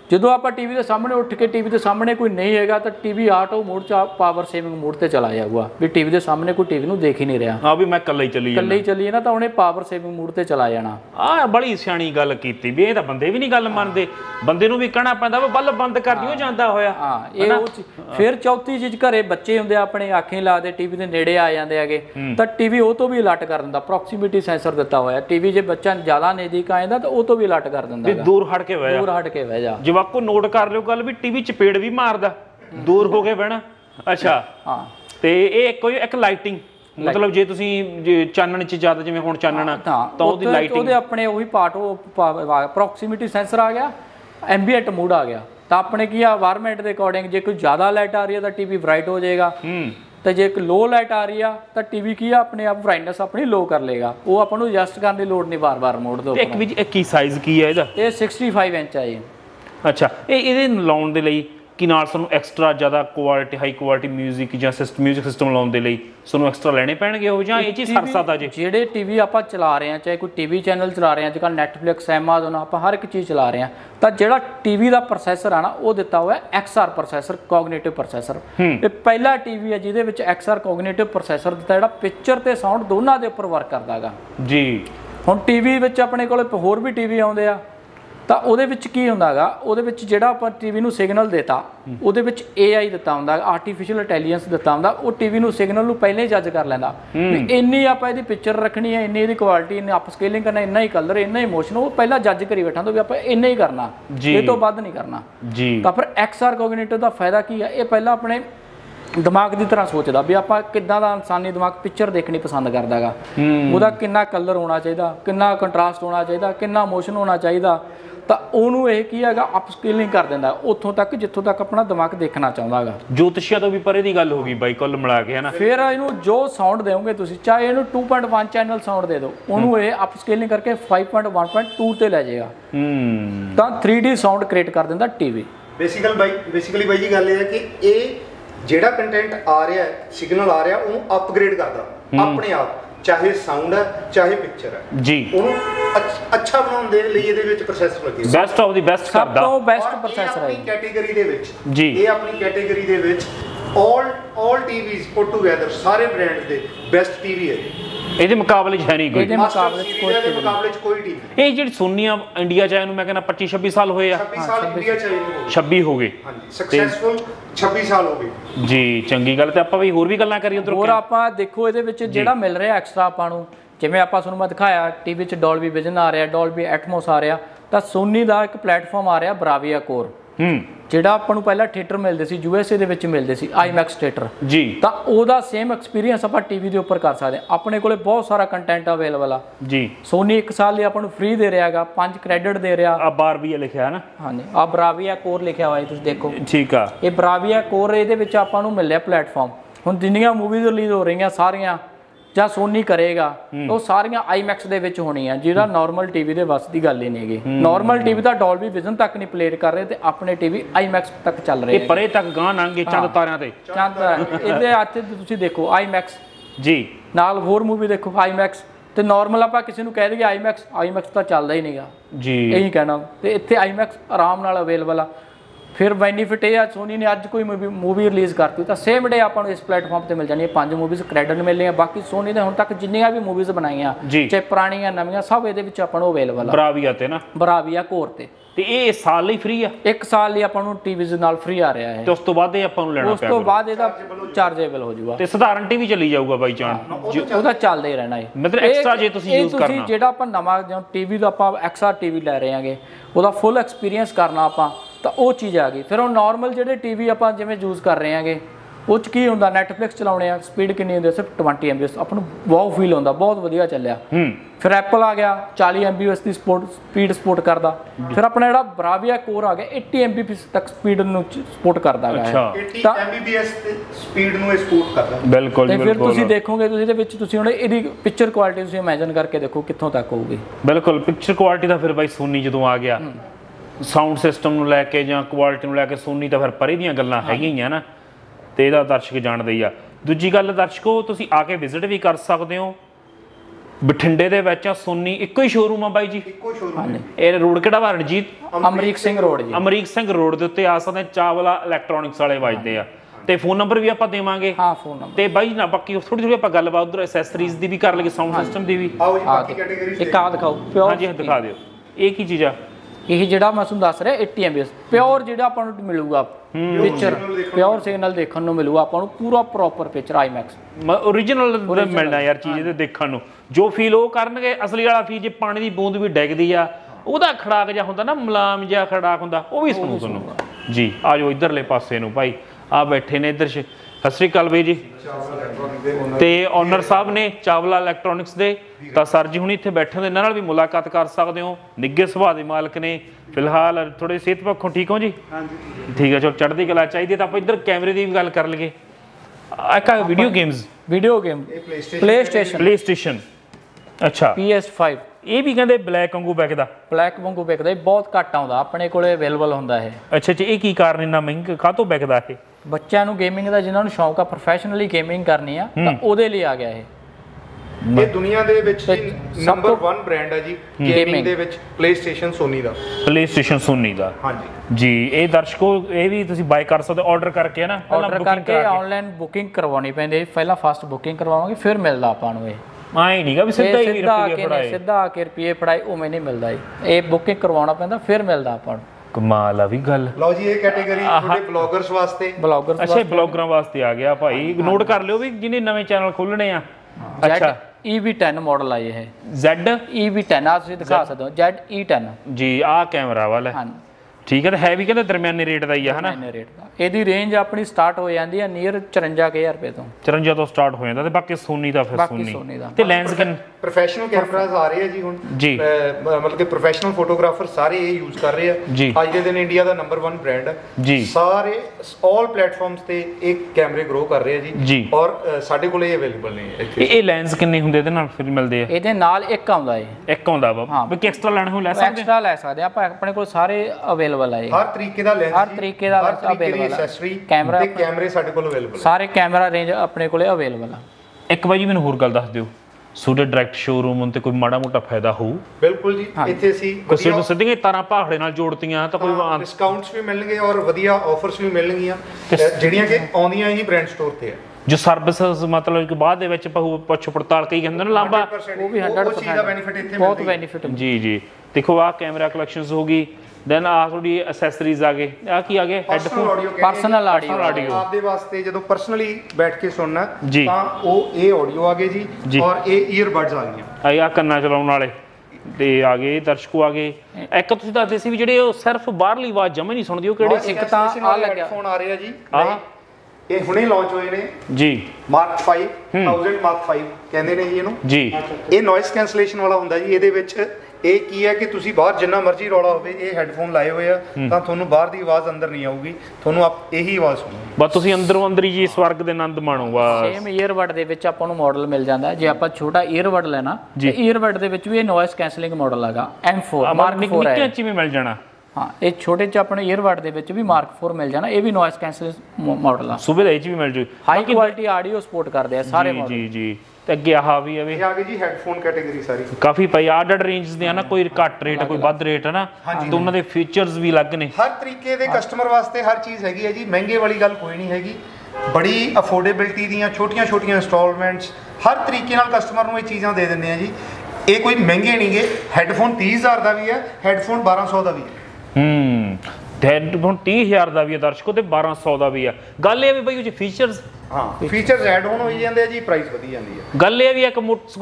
ਜਦੋਂ ਆਪਾਂ ਟੀਵੀ ਦੇ ਸਾਹਮਣੇ ਉੱਠ ਕੇ ਟੀਵੀ ਦੇ ਸਾਹਮਣੇ ਕੋਈ ਨਹੀਂ ਹੈਗਾ ਤਾਂ ਟੀਵੀ ਆਟੋ ਮੋਡ 'ਚ ਪਾਵਰ ਸੇਵਿੰਗ ਮੋਡ ਤੇ ਚਲਾ ਜਾਊਗਾ ਵੀ ਟੀਵੀ ਦੇ ਸਾਹਮਣੇ ਕੋਈ ਟੀਵੀ ਨੂੰ ਦੇਖ ਹੀ ਨਹੀਂ ਰਿਹਾ। ਹਾਂ ਵੀ ਮੈਂ ਇਕੱਲਾ ਹੀ ਚੱਲੀ ਜਾਂਦਾ, ਇਕੱਲੇ ਹੀ ਚੱਲੀਏ ਨਾ ਤਾਂ ਉਹਨੇ ਪਾਵਰ ਸੇਵਿੰਗ ਮੋਡ ਤੇ ਚਲਾ ਜਾਣਾ। ਆਹ ਬੜੀ ਸਿਆਣੀ ਗੱਲ ਕੀਤੀ ਵੀ ਇਹ ਤਾਂ ਬੰਦੇ ਵੀ ਨਹੀਂ ਗੱਲ ਮੰਨਦੇ, ਬੰਦੇ ਨੂੰ ਵੀ ਕਹਿਣਾ ਪੈਂਦਾ ਵੀ ਬੱਲ ਬੰਦ ਕਰ ਦਿਓ ਜਾਂਦਾ ਹੋਇਆ। ਹਾਂ ਇਹ ਉਹ ਫਿਰ ਚੌਥੀ ਚੀਜ਼, ਘਰੇ ਬੱਚੇ ਹੁੰਦੇ ਆਪਣੇ ਅੱਖੀਂ ਲਾਦੇ ਟੀਵੀ ਦੇ ਨੇੜੇ ਆ ਜਾਂਦੇ ਹੈਗੇ ਤਾਂ ਟੀਵੀ ਉਹ ਤੋਂ ਵੀ ਅਲਰਟ ਕਰ ਦਿੰਦਾ, ਪ੍ਰੋਕਸੀਮਿਟੀ ਸੈਂਸਰ ਦਿੱਤਾ ਹੋਇਆ ਟੀਵੀ, ਜੇ ਬੱਚਾ ਜ਼ਿਆਦਾ ਨਜ਼ਦੀਕ ਆ ਜਾਂਦਾ ਤਾਂ ਉਹ ਤੋਂ ਵੀ ਅਲਰਟ ਕਰ ਦਿੰਦਾ ਵੀ ਦੂਰ ਹਟ ਕੇ ਬਹਿ ਜਾ, ਦੂਰ ਹਟ ਕੇ ਬਹਿ ਜਾ। ਜਵਾਕੋ ਨੋਟ ਕਰ ਲਿਓ ਗੱਲ ਵੀ ਟੀਵੀ ਚਪੇੜ ਵੀ ਮਾਰਦਾ, ਦੂਰ ਹੋ ਕੇ ਬਹਿਣਾ। ਅੱਛਾ ਹਾਂ ਤੇ ਇਹ ਕੋਈ ਇੱਕ ਲਾਈਟਿੰਗ, ਮਤਲਬ ਜੇ ਤੁਸੀਂ ਜੇ ਚਾਨਣ ਚ ਜ਼ਿਆਦਾ ਜਿਵੇਂ ਹੁਣ ਚਾਨਣ ਤਾਂ ਉਹਦੀ ਲਾਈਟਿੰਗ ਉਹਦੇ ਆਪਣੇ ਉਹੀ ਪਾਰਟ ਉਹ ਪ੍ਰੋਕਸੀਮਿਟੀ ਸੈਂਸਰ ਆ ਗਿਆ, ਐਂਬੀਐਂਟ ਮੋਡ ਆ ਗਿਆ ਤਾਂ ਆਪਣੇ ਕੀ ਆ এনवायरमेंट ਦੇ ਅਕੋਰਡਿੰਗ ਜੇ ਕੋਈ ਜ਼ਿਆਦਾ ਲਾਈਟ ਆ ਰਹੀ ਹੈ ਤਾਂ ਟੀਵੀ ਬ੍ਰਾਈਟ ਹੋ ਜਾਏਗਾ, ਤੇ ਜੇ ਇੱਕ ਲੋ ਲਾਈਟ ਆ ਰਹੀ ਆ ਤਾਂ ਟੀਵੀ ਕੀ ਆ ਆਪਣੇ ਆਪ ਬ੍ਰਾਈਟਨੈਸ ਆਪਣੀ ਲੋ ਕਰ ਲੇਗਾ, ਉਹ ਆਪਾਂ ਨੂੰ ਐਡਜਸਟ ਕਰਨ ਦੀ ਲੋੜ ਨਹੀਂ ਵਾਰ-ਵਾਰ ਮੋਡ ਦੇ ਉੱਪਰ। ਇੱਕ ਵੀ ਕੀ ਸਾਈਜ਼ ਕੀ ਹੈ ਇਹਦਾ? ਇਹ ਪੈਂਸਠ ਇੰਚ ਆ ਜੀ। ਅੱਛਾ ਇਹ ਇਹਦੇ ਲਾਉਣ ਦੇ ਲਈ ਕਿ ਨਾਲ ਸਾਨੂੰ ਐਕਸਟਰਾ ਜ਼ਿਆਦਾ ਕੁਆਲਿਟੀ ਹਾਈ ਕੁਆਲਿਟੀ ਮਿਊਜ਼ਿਕ ਜਾਂ ਸਿਸਟਮ ਮਿਊਜ਼ਿਕ ਸਿਸਟਮ ਲਾਉਣ ਦੇ ਲਈ ਸਾਨੂੰ ਐਕਸਟਰਾ ਲੈਣੇ ਪੈਣਗੇ ਉਹ, ਜਾਂ ਇਹ ਚੀਜ਼ ਸਰ ਸਕਦਾ ਜੀ? ਜਿਹੜੇ ਟੀਵੀ ਆਪਾਂ ਚਲਾ ਰਹੇ ਹਾਂ, ਚਾਹੇ ਕੋਈ ਟੀਵੀ ਚੈਨਲ ਚਲਾ ਰਹੇ ਹਾਂ, ਅੱਜ ਕੱਲ੍ਹ ਨੈਟਫਲਿਕਸ ਐਮਾਜ਼ਨ ਆਪਾਂ ਹਰ ਇੱਕ ਚੀਜ਼ ਚਲਾ ਰਹੇ ਹਾਂ, ਤਾਂ ਜਿਹੜਾ ਟੀਵੀ ਦਾ ਪ੍ਰੋਸੈਸਰ ਆ ਨਾ ਉਹ ਦਿੱਤਾ ਹੋਇਆ ਐਕਸਆਰ ਪ੍ਰੋਸੈਸਰ, ਕੋਗਨੀਟਿਵ ਪ੍ਰੋਸੈਸਰ। ਇਹ ਪਹਿਲਾ ਟੀਵੀ ਹੈ ਜਿਹਦੇ ਵਿੱਚ ਐਕਸਆਰ ਕੋਗਨੀਟਿਵ ਪ੍ਰੋਸੈਸਰ ਦਿੱਤਾ ਜਿਹੜਾ ਪਿਕਚਰ ਤੇ ਸਾਊਂਡ ਦੋਨਾਂ ਦੇ ਉੱਪਰ ਵਰਕ ਕਰਦਾ ਹੈਗਾ ਜੀ। ਹੁਣ ਟੀਵੀ ਵਿੱਚ ਆਪਣੇ ਕੋਲ ਹੋਰ ਵੀ ਟੀਵੀ ਆਉਂਦੇ ਆ ਤਾਂ ਉਹਦੇ ਵਿੱਚ ਕੀ ਹੁੰਦਾ ਹੈਗਾ, ਉਹਦੇ ਵਿੱਚ ਜਿਹੜਾ ਆਪਾਂ ਟੀਵੀ ਨੂੰ ਸਿਗਨਲ ਦਿੱਤਾ ਉਹਦੇ ਵਿੱਚ ਏ ਆਈ ਦਿੱਤਾ ਹੁੰਦਾ, ਆਰਟੀਫੀਸ਼ੀਅਲ ਇੰਟੈਲੀਜੈਂਸ ਦਿੱਤਾ ਹੁੰਦਾ, ਉਹ ਟੀਵੀ ਨੂੰ ਸਿਗਨਲ ਨੂੰ ਪਹਿਲਾਂ ਹੀ ਜੱਜ ਕਰ ਲੈਂਦਾ ਵੀ ਇੰਨੀ ਆਪਾਂ ਇਹਦੀ ਪਿਕਚਰ ਰੱਖਣੀ ਹੈ, ਇੰਨੀ ਇਹਦੀ ਕੁਆਲਿਟੀ, ਇੰਨੀ ਅਪ ਸਕੇਲਿੰਗ ਕਰਨਾ, ਇੰਨਾ ਹੀ ਕਲਰ, ਇੰਨਾ ਹੀ ਮੋਸ਼ਨ, ਉਹ ਪਹਿਲਾਂ ਜੱਜ ਕਰੀ ਬੈਠਾ ਹੁੰਦਾ ਵੀ ਆਪਾਂ ਇੰਨਾ ਹੀ ਕਰਨਾ, ਇਹ ਤੋਂ ਵੱਧ ਨਹੀਂ ਕਰਨਾ ਜੀ। ਤਾਂ ਫਿਰ ਐਕਸਆਰ ਕੋਗਨੀਟਿਵ ਦਾ ਫਾਇਦਾ ਕੀ ਹੈ, ਇਹ ਪਹਿਲਾਂ ਆਪਣੇ ਦਿਮਾਗ ਦੀ ਤਰ੍ਹਾਂ ਸੋਚਦਾ ਵੀ ਆਪਾਂ ਕਿੱਦਾਂ ਦਾ ਇਨਸਾਨੀ ਦਿਮਾਗ ਪਿਕਚਰ ਦੇਖਣੀ ਪਸੰਦ ਕਰਦਾ ਹੈਗਾ, ਉਹਦਾ ਕਿੰਨਾ ਕਲਰ ਹੋਣਾ ਚਾਹੀਦਾ, ਕਿੰਨਾ ਕੰਟਰਾਸਟ ਹੋਣਾ ਚਾਹੀਦਾ, ਕਿੰਨਾ ਮੋਸ਼ਨ ਹੋਣਾ ਚਾਹੀਦਾ, ਤਾਂ ਉਹਨੂੰ ਇਹ ਕੀ ਹੈਗਾ ਅਪ ਸਕੇਲਿੰਗ ਕਰ ਦਿੰਦਾ ਉੱਥੋਂ ਤੱਕ ਜਿੱਥੋਂ ਤੱਕ ਆਪਣਾ ਦਿਮਾਗ ਦੇਖਣਾ ਚਾਹੁੰਦਾ ਹੈਗਾ। ਜੋਤਿਸ਼ੀਆ ਤੋਂ ਵੀ ਪਰੇ ਦੀ ਗੱਲ ਹੋ ਗਈ ਬਾਈ ਕੁੱਲ ਮਿਲਾ ਕੇ, ਹੈ ਨਾ। ਫਿਰ ਇਹਨੂੰ ਜੋ ਸਾਊਂਡ ਦੇਵੋਗੇ ਤੁਸੀਂ, ਚਾਹੇ ਇਹਨੂੰ two point one channel sound ਦੇ ਦਿਓ, ਉਹਨੂੰ ਇਹ ਅਪ ਸਕੇਲਿੰਗ ਕਰਕੇ five point one point two ਤੇ ਲੈ ਜਾਏਗਾ, ਤਾਂ ਥ੍ਰੀ ਡੀ ਸਾਊਂਡ ਕ੍ਰੀਏਟ ਕਰ ਦਿੰਦਾ ਟੀਵੀ। ਬੇਸਿਕਲ ਬਾਈ ਬੇਸਿਕਲੀ ਬਾਈ ਜੀ ਗੱਲ ਇਹ ਹੈ ਕਿ ਇਹ ਜਿਹੜਾ ਕੰਟੈਂਟ ਆ ਰਿਹਾ, ਸਿਗਨਲ ਆ ਰਿਹਾ, ਉਹਨੂੰ ਅਪਗ੍ਰੇਡ ਕਰਦਾ ਆਪਣੇ ਆਪ, ਚਾਹੇ ਸਾਊਂਡ ਹੈ ਚਾਹੇ ਪਿਕਚਰ ਹੈ ਜੀ, ਉਹਨੂੰ ਅੱਛਾ ਬਣਾਉਣ ਦੇ ਲਈ ਇਹਦੇ ਵਿੱਚ ਪ੍ਰੋਸੈਸਰ ਲੱਗੇ, ਬੈਸਟ ਆਫ ਦੀ ਬੈਸਟ ਕਰਦਾ, ਸਭ ਤੋਂ ਬੈਸਟ ਪ੍ਰੋਸੈਸਰ ਹੈ ਆਪਣੀ ਕੈਟਾਗਰੀ ਦੇ ਵਿੱਚ ਜੀ। ਇਹ ਆਪਣੀ ਕੈਟਾਗਰੀ ਦੇ ਵਿੱਚ all all TVs put together ਸਾਰੇ ਬ੍ਰਾਂਡ ਦੇ ਬੈਸਟ ਟੀਵੀ ਹੈ, ਇਹਦੇ ਮੁਕਾਬਲੇ 'ਚ ਹੈ ਨਹੀਂ ਕੋਈ, ਇਹਦੇ ਮੁਕਾਬਲੇ 'ਚ ਕੋਈ ਇਹਦੇ ਮੁਕਾਬਲੇ 'ਚ ਕੋਈ ਟੀਵੀ। ਇਹ ਜਿਹੜੀ ਸੋਨੀ ਆ ਇੰਡੀਆ 'ਚ ਇਹਨੂੰ ਮੈਂ ਕਹਿੰਦਾ ਪੱਚੀ ਛੱਬੀ ਸਾਲ ਹੋਏ ਆ, ਛੱਬੀ ਸਾਲ ਇੰਡੀਆ 'ਚ ਇਹਨੂੰ ਛੱਬੀ ਹੋ ਗਏ, ਹਾਂਜੀ ਸਕਸੈਸਫੁਲ ਛੱਬੀ ਸਾਲ ਹੋ ਗਏ ਜੀ। ਚੰਗੀ ਗੱਲ। ਤੇ ਆਪਾਂ ਵੀ ਹੋਰ ਵੀ ਗੱਲਾਂ ਕਰੀਏ ਉਧਰ, ਹੋਰ ਆਪਾਂ ਦੇਖੋ ਇਹਦੇ ਵਿੱਚ ਜਿਹੜਾ ਮਿਲ ਰਿਹਾ ਐਕਸਟਰਾ ਆਪਾਂ ਨੂੰ, ਜਿਵੇਂ ਆਪਾਂ ਤੁਹਾਨੂੰ ਮੈਂ ਦਿਖਾਇਆ ਟੀਵੀ 'ਚ ਡੋਲਬੀ ਵਿਜ਼ਨ ਆ ਰਿਹਾ, ਡੋਲਬੀ ਐਟਮੋਸ ਆ ਰਿਹਾ, ਤਾਂ ਸੋਨੀ ਦਾ ਇੱਕ ਪਲੇਟਫਾਰਮ ਆ ਰਿਹਾ ਬਰਾਵੀਆ ਕੋਰ, ਹੂੰ ਜਿਹੜਾ ਆਪਾਂ ਨੂੰ ਪਹਿਲਾਂ ਥੀਏਟਰ ਮਿਲਦੇ ਸੀ ਯੂਐਸਏ ਦੇ ਵਿੱਚ ਮਿਲਦੇ ਸੀ ਆਈਮੈਕਸ ਥੀਏਟਰ ਜੀ, ਤਾਂ ਉਹਦਾ ਸੇਮ ਐਕਸਪੀਰੀਅੰਸ ਆਪਾਂ ਟੀਵੀ ਦੇ ਉੱਪਰ ਕਰ ਸਕਦੇ ਹਾਂ। ਆਪਣੇ ਕੋਲੇ ਬਹੁਤ ਸਾਰਾ ਕੰਟੈਂਟ ਅਵੇਲੇਬਲ ਆ ਜੀ। ਸੋਨੀ ਇੱਕ ਸਾਲ ਲਈ ਆਪਾਂ ਨੂੰ ਫ੍ਰੀ ਦੇ ਰਿਹਾ ਹੈਗਾ, ਪੰਜ ਕ੍ਰੈਡਿਟ ਦੇ ਰਿਹਾ। ਆ ਬਾਰਬੀਆ ਲਿਖਿਆ ਹੈ ਨਾ, ਹਾਂਜੀ ਆ ਬਰਾਵੀਆ ਕੋਰ ਲਿਖਿਆ ਹੋਇਆ ਤੁਸੀਂ ਦੇਖੋ, ਠੀਕ ਆ। ਇਹ ਬਰਾਵੀਆ ਕੋਰ, ਇਹਦੇ ਵਿੱਚ ਆਪਾਂ ਨੂੰ ਮਿਲਿਆ ਪਲੇਟਫਾਰਮ। ਹੁਣ ਜਿੰਨੀਆਂ ਮੂਵੀਜ਼ ਰਿਲੀਜ਼ ਹੋ ਰਹੀਆਂ ਸਾਰੀਆਂ ਜਾਂ ਸੋਨੀ ਕਰੇਗਾ ਉਹ ਸਾਰੀਆਂ ਆਈਮੈਕਸ ਦੇ ਵਿੱਚ ਹੋਣੀਆਂ, ਜਿਹੜਾ ਨਾਰਮਲ ਟੀਵੀ ਦੇ ਵੱਸ ਦੀ ਗੱਲ ਹੀ ਨਹੀਂ ਹੈਗੀ। ਨਾਰਮਲ ਟੀਵੀ ਤਾਂ ਡੋਲਬੀ ਵਿਜ਼ਨ ਤੱਕ ਨਹੀਂ ਪਲੇਟ ਕਰ ਰਹੇ ਤੇ ਆਪਣੇ ਟੀਵੀ ਆਈਮੈਕਸ ਤੱਕ ਚੱਲ ਰਹੇ, ਇਹ ਪਰੇ ਤੱਕ ਗਾਂ ਲੰਘੇ ਚੰਦ ਤਾਰਿਆਂ ਤੇ ਚੰਦ। ਇਹਦੇ ਹੱਥ ਤੁਸੀਂ ਦੇਖੋ ਆਈਮੈਕਸ ਜੀ, ਨਾਲ ਹੋਰ ਮੂਵੀ ਦੇਖੋ ਆਈਮੈਕਸ, ਤੇ ਨਾਰਮਲ ਆਪਾਂ ਕਿਸੇ ਨੂੰ ਕਹਿ ਦਈਏ ਆਈਮੈਕਸ, ਆਈਮੈਕਸ ਤਾਂ ਚੱਲਦਾ ਹੀ ਨਹੀਂਗਾ ਜੀ, ਇਹੀ ਕਹਿਣਾ। ਤੇ ਇੱਥੇ ਆਈਮੈਕਸ ਆਰਾਮ ਨਾਲ ਅਵੇਲੇਬਲ ਆ। ਫਿਰ ਬੈਨੀਫਿਟ ਇਹ ਆ ਸੋਨੀ ਨੇ ਅੱਜ ਕੋਈ ਮੂਵੀ ਮੂਵੀ ਰਿਲੀਜ਼ ਕਰਤੀ ਤਾਂ ਸੇਮ ਡੇ ਆਪਾਂ ਨੂੰ ਇਸ ਪਲੇਟਫਾਰਮ ਤੇ ਮਿਲ ਜਾਣੀ, ਪੰਜ ਮੂਵੀਜ਼ ਕ੍ਰੈਡਿਟ ਮਿਲਣੀਆਂ। ਬਾਕੀ ਸੋਨੀ ਨੇ ਹੁਣ ਤੱਕ ਜਿੰਨੀਆਂ ਵੀ ਮੂਵੀਜ਼ ਬਣਾਈਆਂ ਚਾਹੇ ਪੁਰਾਣੀਆਂ ਨਵੀਆਂ ਸਭ ਇਹਦੇ ਵਿੱਚ ਆਪਾਂ ਨੂੰ ਅਵੇਲੇਬਲ ਆ ਬਰਾਵੀਆ ਤੇ ਨਾ, ਬਰਾਵੀਆ ਕੋਰ ਤੇ। ਤੇ ਇਹ ਸਾਲ ਲਈ ਫ੍ਰੀ ਆ, ਇੱਕ ਸਾਲ ਲਈ ਆਪਾਂ ਨੂੰ ਟੀਵੀਜ਼ ਨਾਲ ਫ੍ਰੀ ਆ ਰਿਹਾ ਹੈ, ਤੇ ਉਸ ਤੋਂ ਬਾਅਦ ਇਹ ਆਪਾਂ ਨੂੰ ਲੈਣਾ ਪਿਆ, ਉਸ ਤੋਂ ਬਾਅਦ ਇਹਦਾ ਚਾਰਜੇਬਲ ਹੋ ਜਾਊਗਾ, ਤੇ ਸਧਾਰਨ ਟੀਵੀ ਚੱਲੀ ਜਾਊਗਾ ਬਾਈ ਚਾਨ, ਉਹਦਾ ਚੱਲਦਾ ਹੀ ਰਹਿਣਾ ਹੈ। ਮਤਲਬ ਐਕਸਟਰਾ ਜੇ ਤੁਸੀਂ ਯੂਜ਼ ਕਰਨਾ, ਜਿਹੜਾ ਆਪਾਂ ਨਵਾਂ ਜਿਹਾ ਟੀਵੀ ਦਾ ਆਪਾਂ ਐਕਸਆਰ ਟੀਵੀ ਲੈ ਰਹੇ ਹਾਂਗੇ ਉਹਦਾ ਫੁੱਲ ਐਕਸਪੀਰੀਅੰਸ ਕਰਨਾ ਆਪਾਂ, ਤਾਂ ਉਹ ਚੀਜ਼ ਆ ਗਈ। ਫਿਰ ਉਹ ਨਾਰਮਲ ਜਿਹੜੇ ਟੀਵੀ ਆਪਾਂ ਜਿਵੇਂ ਯੂਜ਼ ਕਰ ਰਹੇ ਹਾਂਗੇ ਉਹ 'ਚ ਕੀ ਹੁੰਦਾ, ਨੈਟਫਲਿਕਸ ਚਲਾਉਣੇ ਆ, ਸਪੀਡ ਕਿੰਨੀ ਹੁੰਦੀ ਸਿਰਫ ਟਵੰਟੀ ਐਮ ਬੀ ਐਸ, ਆਪਾਂ ਨੂੰ ਬਹੁਤ ਫੀਲ ਹੁੰਦਾ, ਬਹੁਤ ਵਧੀਆ ਚੱਲਿਆ। ਫਿਰ ਐਪਲ ਆ ਗਿਆ ਚਾਲੀ ਐਮ ਬੀ ਐਸ ਦੀ ਸਪੋਰਟ ਸਪੀਡ ਸਪੋਰਟ ਕਰਦਾ। ਫਿਰ ਆਪਣਾ ਜਿਹੜਾ ਬਰਾਵੀਆ ਕੋਰ ਆ ਗਿਆ ਅੱਸੀ ਐਮ ਬੀ ਪੀ ਐਸ ਤੱਕ ਸਪੀਡ ਨੂੰ ਸਪੋਰਟ ਕਰਦਾ ਹੈ, ਅੱਸੀ ਐਮ ਬੀ ਪੀ ਐਸ ਤੇ ਸਪੀਡ ਨੂੰ ਇਹ ਸਪੋਰਟ ਕਰਦਾ। ਬਿਲਕੁਲ ਤੇ ਫਿਰ ਤੁਸੀਂ ਦੇਖੋਗੇ, ਤੁਸੀਂ ਇਹਦੇ ਵਿੱਚ ਤੁਸੀਂ ਹੁਣ ਇਹਦੀ ਪਿਕਚਰ ਕੁਆਲਿਟੀ ਤੁਸੀਂ ਇਮੇਜਿਨ ਕਰਕੇ ਦੇਖੋ ਕਿੱਥੋਂ ਤੱਕ ਹੋਊਗੀ। ਬਿਲਕੁਲ ਪਿਕਚਰ ਕੁਆਲਿਟੀ ਦਾ ਫਿਰ ਬਾਈ ਸੋਨੀ ਜਦੋਂ ਆ ਗਿਆ, ਸਾਊਂਡ ਸਿਸਟਮ ਨੂੰ ਲੈ ਕੇ ਜਾਂ ਕੁਆਲਿਟੀ ਨੂੰ ਲੈ ਕੇ ਸੋਨੀ ਤਾਂ ਫਿਰ ਪਰੇ ਦੀਆਂ ਗੱਲਾਂ ਹੈਗੀਆਂ ਹੀ ਆ ਨਾ, ਤੇ ਇਹਦਾ ਦਰਸ਼ਕ ਜਾਣਦੇ ਹੀ ਆ। ਦੂਜੀ ਗੱਲ ਦਰਸ਼ਕੋ, ਤੁਸੀਂ ਆ ਕੇ ਵਿਜ਼ਿਟ ਵੀ ਕਰ ਸਕਦੇ ਹੋ ਬਠਿੰਡੇ ਦੇ ਵਿੱਚ ਸੋਨੀ ਇੱਕੋ ਹੀ ਸ਼ੋਰੂਮ ਆ ਬਾਈ ਜੀ? ਇੱਕੋ ਸ਼ੋਰੂਮ। ਇਹ ਰੋਡ ਕਿਹੜਾ ਵਾ ਰਣਜੀਤ? ਅਮਰੀਕ ਸਿੰਘ ਰੋਡ ਜੀ। ਅਮਰੀਕ ਸਿੰਘ ਰੋਡ ਦੇ ਉੱਤੇ ਆ ਸਕਦੇ ਚਾਵਲਾ ਇਲੈਕਟ੍ਰੋਨਿਕਸ ਵਾਲੇ ਵੱਜਦੇ ਆ। ਤੇ ਫੋਨ ਨੰਬਰ ਵੀ ਆਪਾਂ ਦੇਵਾਂਗੇ। ਹਾਂ ਫੋਨ ਨੰਬਰ। ਤੇ ਬਾਈ ਨਾ ਬਾਕੀ ਥੋੜੀ ਥੋੜੀ ਆਪਾਂ ਗੱਲਬਾਤ ਉਧਰ ਐਕਸੈਸਰੀਜ਼ ਦੀ ਵੀ ਕਰ ਲਈਏ, ਸਾਊਂਡ ਸਿਸਟਮ ਦੀ ਵੀ। ਆਓ ਜੀ ਬਾਕੀ ਕੈਟਾਗਰੀਜ਼ ਇੱਕ ਆ ਦਿਖਾਓ ਪਿਓਰ। ਹਾਂਜੀ ਦਿਖਾ ਦਿਓ। ਇਹ ਕੀ ਚੀਜ਼ ਆ? ਇਹ ਜਿਹੜਾ ਮੈਂ ਤੁਹਾਨੂੰ ਦੱਸ ਰਿਹਾ eighty M B P S pure ਜਿਹੜਾ ਆਪਾਂ ਨੂੰ ਮਿਲੂਗਾ ਪਿਕਚਰ, ਪਿਓਰ ਸਿਗਨਲ ਦੇਖਣ ਨੂੰ ਮਿਲੂਗਾ ਆਪਾਂ ਨੂੰ, ਪੂਰਾ ਪ੍ਰੋਪਰ ਪਿਕਚਰ ਆਈਮੈਕਸ ਓਰੀਜਨਲ ਮਿਲਣਾ ਯਾਰ ਚੀਜ਼ ਇਹਦੇ ਦੇਖਣ ਨੂੰ। ਜੋ ਫੀਲ ਉਹ ਕਰਨਗੇ ਅਸਲੀ ਵਾਲਾ ਫੀਲ, ਜੇ ਪਾਣੀ ਦੀ ਬੂੰਦ ਵੀ ਡਿੱਗਦੀ ਆ ਉਹਦਾ ਖੜਾਕ ਜਿਹਾ ਹੁੰਦਾ ਨਾ, ਮੁਲਾਮ ਜਿਹਾ ਖੜਾਕ ਹੁੰਦਾ, ਉਹ ਵੀ ਸੁਣੂ ਤੁਹਾਨੂੰ ਜੀ। ਆ ਜਾਓ ਇਧਰਲੇ ਪਾਸੇ ਨੂੰ ਭਾਈ, ਆ ਬੈਠੇ ਨੇ ਇੱਧਰ। ਸਤਿ ਸ਼੍ਰੀ ਅਕਾਲ ਬਾਈ ਜੀ। ਤੇ ਓਨਰ ਸਾਹਿਬ ਨੇ ਚਾਵਲਾ ਇਲੈਕਟ੍ਰੋਨਿਕਸ ਦੇ। ਤਾਂ ਸਰ ਜੀ ਹੁਣੀ ਇੱਥੇ ਬੈਠੇ ਨੇ, ਇਹਨਾਂ ਨਾਲ ਵੀ ਮੁਲਾਕਾਤ ਕਰ ਸਕਦੇ ਹੋ। ਨਿੱਘੇ ਸੁਭਾਅ ਦੇ ਮਾਲਕ ਨੇ। ਫਿਲਹਾਲ ਥੋੜੇ ਸਿਹਤ ਪੱਖੋਂ ਠੀਕ ਹੋ ਜੀ? ਹਾਂਜੀ ਠੀਕ ਹੈ। ਚਲੋ ਚੜ੍ਹਦੀ ਕਲਾ ਚਾਹੀਦੀ। ਤਾਂ ਆਪਾਂ ਇੱਧਰ ਕੈਮਰੇ ਦੀ ਵੀ ਗੱਲ ਕਰ ਲਈਏ। ਇੱਕ video games, video game PlayStation, PlayStation ਅੱਛਾ P S five। ਇਹ ਵੀ ਕਹਿੰਦੇ ਬਲੈਕ ਵਾਂਗੂ ਵਿਕਦਾ? ਬਲੈਕ ਵਾਂਗੂ ਵਿਕਦਾ, ਬਹੁਤ ਘੱਟ ਆਉਂਦਾ ਆਪਣੇ ਕੋਲੇ, ਅਵੇਲੇਬਲ ਹੁੰਦਾ ਇਹ। ਅੱਛਾ ਅੱਛਾ। ਇਹ ਕੀ ਕਾਰਨ ਇੰਨਾ ਮਹਿੰਗਾ ਕਾਹਤੋਂ ਵਿਕਦਾ ਇਹ? ਬੱਚਿਆਂ ਨੂੰ ਗੇਮਿੰਗ ਦਾ ਜਿਨ੍ਹਾਂ ਨੂੰ ਸ਼ੌਂਕ ਆ, ਪ੍ਰੋਫੈਸ਼ਨਲੀ ਗੇਮਿੰਗ ਕਰਨੀ ਆ, ਤਾਂ ਉਹਦੇ ਲਈ ਆ ਗਿਆ ਇਹ। ਇਹ ਦੁਨੀਆ ਦੇ ਵਿੱਚ ਨੰਬਰ one ਬ੍ਰਾਂਡ ਹੈ ਜੀ ਗੇਮਿੰਗ ਦੇ ਵਿੱਚ, ਪਲੇਸਟੇਸ਼ਨ ਸੋਨੀ ਦਾ। ਪਲੇਸਟੇਸ਼ਨ ਸੋਨੀ ਦਾ, ਹਾਂਜੀ ਜੀ। ਇਹ ਦਰਸ਼ਕੋ ਇਹ ਵੀ ਤੁਸੀਂ ਬਾਈ ਕਰ ਸਕਦੇ ਆਰਡਰ ਕਰਕੇ ਹੈ ਨਾ? ਆਰਡਰ ਕਰਕੇ ਆਨਲਾਈਨ ਬੁਕਿੰਗ ਕਰਵਾਉਣੀ ਪੈਂਦੀ ਹੈ। ਪਹਿਲਾਂ ਫਸਟ ਬੁਕਿੰਗ ਕਰਵਾਵਾਂਗੇ, ਫਿਰ ਮਿਲਦਾ ਆਪਾਂ ਨੂੰ ਇਹ। ਆਏ ਨਹੀਂਗਾ ਵੀ ਸਿੱਧਾ ਹੀ ਰੁਪਏ ਫੜਾਏ, ਸਿੱਧਾ ਆ ਕੇ ਰੁਪਏ ਫੜਾਏ, ਉਵੇਂ ਨਹੀਂ ਮਿਲਦਾ ਇਹ। ਇਹ ਬੁਕਿੰਗ ਕਰਵਾਉਣਾ ਪੈਂਦਾ, ਫਿਰ ਮਿਲਦਾ ਆਪਾਂ ਨੂੰ। ਕਮਾਲ ਆ ਵੀ ਗੱਲ। ਲਓ ਜੀ ਇਹ ਕੈਟਾਗਰੀ ਤੁਹਾਡੇ ਬਲੌਗਰਸ ਵਾਸਤੇ। ਬਲੌਗਰਸ ਅੱਛਾ ਬਲੌਗਰਾਂ ਵਾਸਤੇ ਆ ਗਿਆ ਭਾਈ। ਨੋਟ ਕਰ ਲਿਓ ਵੀ ਜਿਹਨੇ ਨਵੇਂ ਚੈਨਲ ਖੋਲਣੇ ਆ। ਅੱਛਾ E V ten ਮਾਡਲ ਆ ਇਹ। Z E V ten ਆ, ਤੁਸੀਂ ਦਿਖਾ ਸਕਦੇ ਹੋ। Z E ten ਜੀ। ਆਹ ਕੈਮਰਾ ਵਾਲਾ ਹਾਂ ਠੀਕ ਹੈ। ਹੈ ਵੀ ਕਹਿੰਦੇ ਦਰਮਿਆਨੇ ਰੇਟ ਦਾ ਹੀ ਆ ਹਨਾ? ਦਰਮਿਆਨੇ ਰੇਟ ਦਾ। ਇਹਦੀ ਰੇਂਜ ਆਪਣੀ ਸਟਾਰਟ ਹੋ ਜਾਂਦੀ ਹੈ ਨੀਅਰ ਚੁਰੰਜਾ ਹਜ਼ਾਰ ਰੁਪਏ ਤੋਂ। ਚੁਰੰਜਾ ਤੋਂ ਸਟਾਰਟ ਹੋ ਜਾਂਦਾ। ਤੇ ਬਾਕੀ ਸੋਨੀ ਦਾ ਫਿਰ ਸੋਨੀ ਦਾ। ਤੇ ਲੈਂਸ ਕਿੰਨ ਪ੍ਰੋਫੈਸ਼ਨਲ ਕੈਮਰਾਜ਼ ਆ ਰਹੇ ਆ ਜੀ ਹੁਣ ਜੀ। ਮਤਲਬ ਕਿ ਪ੍ਰੋਫੈਸ਼ਨਲ ਫੋਟੋਗ੍ਰਾਫਰ ਸਾਰੇ ਇਹ ਯੂਜ਼ ਕਰ ਰਹੇ ਆ ਜੀ। ਅੱਜ ਦੇ ਦਿਨ ਇੰਡੀਆ ਦਾ ਨੰਬਰ one ਬ੍ਰਾਂਡ ਹੈ ਜੀ। ਸਾਰੇ ਆਲ ਪਲੇਟਫਾਰਮਸ ਤੇ ਇਹ ਕੈਮਰੇ ਗਰੋ ਕਰ ਰਹੇ ਆ ਜੀ। ਔਰ ਸਾਡੇ ਕੋਲ ਇਹ ਅਵੇਲੇਬਲ ਨੇ ਇੱਥੇ। ਇਹ ਲੈਂਸ ਕਿੰਨੇ ਹੁੰਦੇ ਇਹਦੇ ਨਾਲ ਫਿਰ ਮਿਲਦੇ ਆ? ਇਹਦੇ ਨਾਲ ਇੱਕ ਆਉਂਦਾ ਏ। ਇੱਕ ਆਉਂਦਾ ਵਾ ਵੀ ਕਿ ਐਕਸਟਰਾ ਲੈਣਾ ਹੋ ਲੈ ਸਕਦੇ? ਐਕਸਟਰਾ ਲੈ ਸਕਦੇ ਆਪਾਂ, ਆਪਣੇ ਕੋਲ ਸਾਰੇ ਅਵੇਲੇਬਲ ਆ ਇਹ। ਹਰ ਤਰੀਕੇ ਦਾ ਲੈਂਸ, ਹਰ ਤਰੀਕੇ ਦਾ ਅਵੇਲੇਬਲ ਆ। ਕੈਮਰਾ ਤੇ ਕੈਮਰੇ ਸਾਡੇ ਕੋਲ ਅਵੇਲੇਬਲ, ਸਾਰੇ ਕੈਮਰਾ ਰੇਂਜ ਆਪਣੇ ਕੋਲੇ ਅਵੇਲੇਬਲ ਆ। ਇੱਕ ਵਾਰੀ ਮੈਨੂੰ ਹੋਰ ਗੱਲ ਦੱਸ ਦਿਓ, ਸੂਡੇ ਡਾਇਰੈਕਟ ਸ਼ੋਰੂਮ ਤੇ ਕੋਈ ਮਾੜਾ ਮੋਟਾ ਫਾਇਦਾ ਹੋਊ? ਬਿਲਕੁਲ ਜੀ। ਇੱਥੇ ਅਸੀਂ ਕਿਸੇ ਨੂੰ ਸਿੱਧੀਆਂ ਤਾਰਾਂ ਭਾਖੜੇ ਨਾਲ ਜੋੜਤੀਆਂ ਤਾਂ ਕੋਈ ਡਿਸਕਾਊਂਟਸ ਵੀ ਮਿਲਣਗੇ ਔਰ ਵਧੀਆ ਆਫਰਸ ਵੀ ਮਿਲਣਗੀਆਂ ਜਿਹੜੀਆਂ ਕਿ ਆਉਂਦੀਆਂ ਹੀ ਬ੍ਰਾਂਡ ਸਟੋਰ ਤੇ ਆ। ਜੋ ਸਰਵਿਸ ਮਤਲਬ ਕਿ ਬਾਅਦ ਦੇ ਵਿੱਚ ਪੁੱਛ ਪੜਤਾਲ ਕਈ ਕਹਿੰਦੇ ਨੇ ਲਾਂਬਾ, ਉਹ ਵੀ ਹੰਡਰਡ ਪਰਸੈਂਟ ਦਾ ਬੈਨੀਫਿਟ ਇੱਥੇ ਬਹੁਤ ਬੈਨੀਫਿਟ। ਜੀ ਜੀ। ਦੇਖੋ ਆਹ ਕੈਮਰਾ ਕਲੈਕਸ਼ਨਸ ਹੋ ਗਈ। ਦੈਨ ਆ ਥੋੜੀ ਐਕਸੈਸਰੀਜ਼ ਆ ਗਏ। ਆ ਕੀ ਆ ਗਏ? Headphone, personal audio. ਆਪਦੇ ਵਾਸਤੇ ਜਦੋਂ ਪਰਸਨਲੀ ਬੈਠ ਕੇ ਸੁਣਨਾ ਤਾਂ ਉਹ ਇਹ ਆਡੀਓ ਆ ਗਏ ਜੀ। ਔਰ ਇਹ ਈਅਰਬਡਸ ਆ ਗਈਆਂ। ਆ ਕੰਨਾਂ ਚਲਾਉਣ ਵਾਲੇ ਤੇ ਆ ਗਏ। ਦਰਸ਼ਕੋ ਆ ਗਏ। ਇੱਕ ਤੁਸੀਂ ਦੱਸਦੇ ਸੀ ਵੀ ਜਿਹੜੇ ਉਹ ਸਿਰਫ ਬਾਹਰਲੀ ਆਵਾਜ਼ ਜਮੇ ਨਹੀਂ ਸੁਣਦੀ, ਉਹ ਕਿਹੜੇ? ਇੱਕ ਤਾਂ ਆ ਲੱਗਿਆ ਹੈਡਫੋਨ ਆ ਰਹੇ ਆ ਜੀ। ਆਹ ਇਹ ਹੁਣੇ ਲਾਂਚ ਹੋਏ ਨੇ ਜੀ। Mark five thousand mark five ਕਹਿੰਦੇ ਨੇ ਜੀ ਇਹਨੂੰ ਜੀ। ਇਹ ਨੋਇਸ ਕੈਂਸਲੇਸ਼ਨ ਵਾਲਾ ਹੁੰਦਾ ਜੀ। ਇਹਦੇ ਵਿੱਚ ਇਹ ਕੀ ਹੈ ਕਿ ਤੁਸੀਂ ਬਾਹਰ ਜਿੰਨਾ ਮਰਜ਼ੀ ਰੌਲਾ ਹੋਵੇ, ਇਹ ਹੈਡਫੋਨ ਲਾਏ ਹੋਏ ਆ ਤਾਂ ਤੁਹਾਨੂੰ ਬਾਹਰ ਦੀ ਆਵਾਜ਼ ਅੰਦਰ ਨਹੀਂ ਆਊਗੀ, ਤੁਹਾਨੂੰ ਆਪ ਇਹੀ ਆਵਾਜ਼ ਸੁਣੋਗੇ। ਬਸ ਤੁਸੀਂ ਅੰਦਰੋਂ ਅੰਦਰ ਹੀ ਜੀ ਸਵਰਗ ਦੇ ਆਨੰਦ ਮਾਣੋ। ਬਸ ਸੇਮ ਈਅਰਬਡ ਦੇ ਵਿੱਚ ਆਪਾਂ ਨੂੰ ਮਾਡਲ ਮਿਲ ਜਾਂਦਾ। ਜੇ ਆਪਾਂ ਛੋਟਾ ਈਅਰਬਡ ਲੈਣਾ ਤੇ ਈਅਰਬਡ ਦੇ ਵਿੱਚ ਵੀ ਇਹ ਨੋਇਸ ਕੈਂਸਲਿੰਗ ਮਾਡਲ ਹੈਗਾ M four ਮਾਰਕ four ਹੈ। ਨਿੱਕੇ ਚ ਵੀ ਮਿਲ ਜਾਣਾ। ਹਾਂ ਇਹ ਛੋਟੇ ਚ ਆਪਣੇ ਈਅਰਬਡ ਦੇ ਵਿੱਚ ਵੀ ਮਾਰਕ four ਮਿਲ ਜਾਣਾ। ਇਹ ਵੀ ਨੋਇਸ ਕੈਂਸਲਿੰਗ ਮਾਡਲ ਆ। ਸੁਬੇ ਦੇ ਚ ਵੀ ਮਿਲ ਜੂ। ਹਾਈ ਕੁਆਲਿਟੀ ਆਡੀਓ ਸਪੋਰਟ ਕਰਦੇ ਆ ਸਾਰੇ ਮਾਡਲ। ਜੀ ਜੀ। ਤੇ ਅੱਗੇ ਆਹ ਵੀ ਆ ਵੀ ਇਹ ਆ ਗਈ ਜੀ ਹੈਡਫੋਨ ਕੈਟਾਗਰੀ ਸਾਰੀ। ਕਾਫੀ ਪਈ ਆਰਡਰ ਰੇਂਜਸ ਦੇ ਆ ਨਾ, ਕੋਈ ਘੱਟ ਰੇਟ ਕੋਈ ਵੱਧ ਰੇਟ ਹੈ ਨਾ, ਤੇ ਉਹਨਾਂ ਦੇ ਫੀਚਰਸ ਵੀ ਅਲੱਗ ਨੇ। ਹਰ ਤਰੀਕੇ ਦੇ ਕਸਟਮਰ ਵਾਸਤੇ ਹਰ ਚੀਜ਼ ਹੈਗੀ ਹੈ ਜੀ। ਮਹਿੰਗੇ ਵਾਲੀ ਗੱਲ ਕੋਈ ਨਹੀਂ ਹੈਗੀ। ਬੜੀ ਅਫੋਰਡੇਬਿਲਟੀ ਦੀਆਂ ਛੋਟੀਆਂ ਛੋਟੀਆਂ ਇੰਸਟਾਲਮੈਂਟਸ ਹਰ ਤਰੀਕੇ ਨਾਲ ਕਸਟਮਰ ਨੂੰ ਇਹ ਚੀਜ਼ਾਂ ਦੇ ਦਿੰਦੇ ਆ ਜੀ। ਇਹ ਕੋਈ ਮਹਿੰਗੇ ਨਹੀਂਗੇ। ਹੈਡਫੋਨ ਤੀਹ ਹਜ਼ਾਰ ਦਾ ਵੀ ਹੈ, ਹੈਡਫੋਨ ਬਾਰਾਂ ਸੌ ਦਾ ਵੀ ਹੈ। ਹੂੰ ਹੈਡਫੋਨ ਤੀਹ ਹਜ਼ਾਰ ਦਾ ਵੀ ਹੈ ਦਰਸ਼ਕੋ, ਤੇ ਬਾਰਾਂ ਸੌ ਦਾ ਵੀ ਆ। ਗੱਲ ਇਹ ਵੀ ਬਈ ਉਹ ਚ ਫੀਚਰਸ, ਹਾਂ ਫੀਚਰਸ ਐਡ ਹੋਣ ਹੋਈ ਜਾਂਦੇ ਆ ਜੀ, ਪ੍ਰਾਈਸ ਵਧੀ ਜਾਂਦੀ ਹੈ। ਗੱਲ ਇਹ ਵੀ ਇੱਕ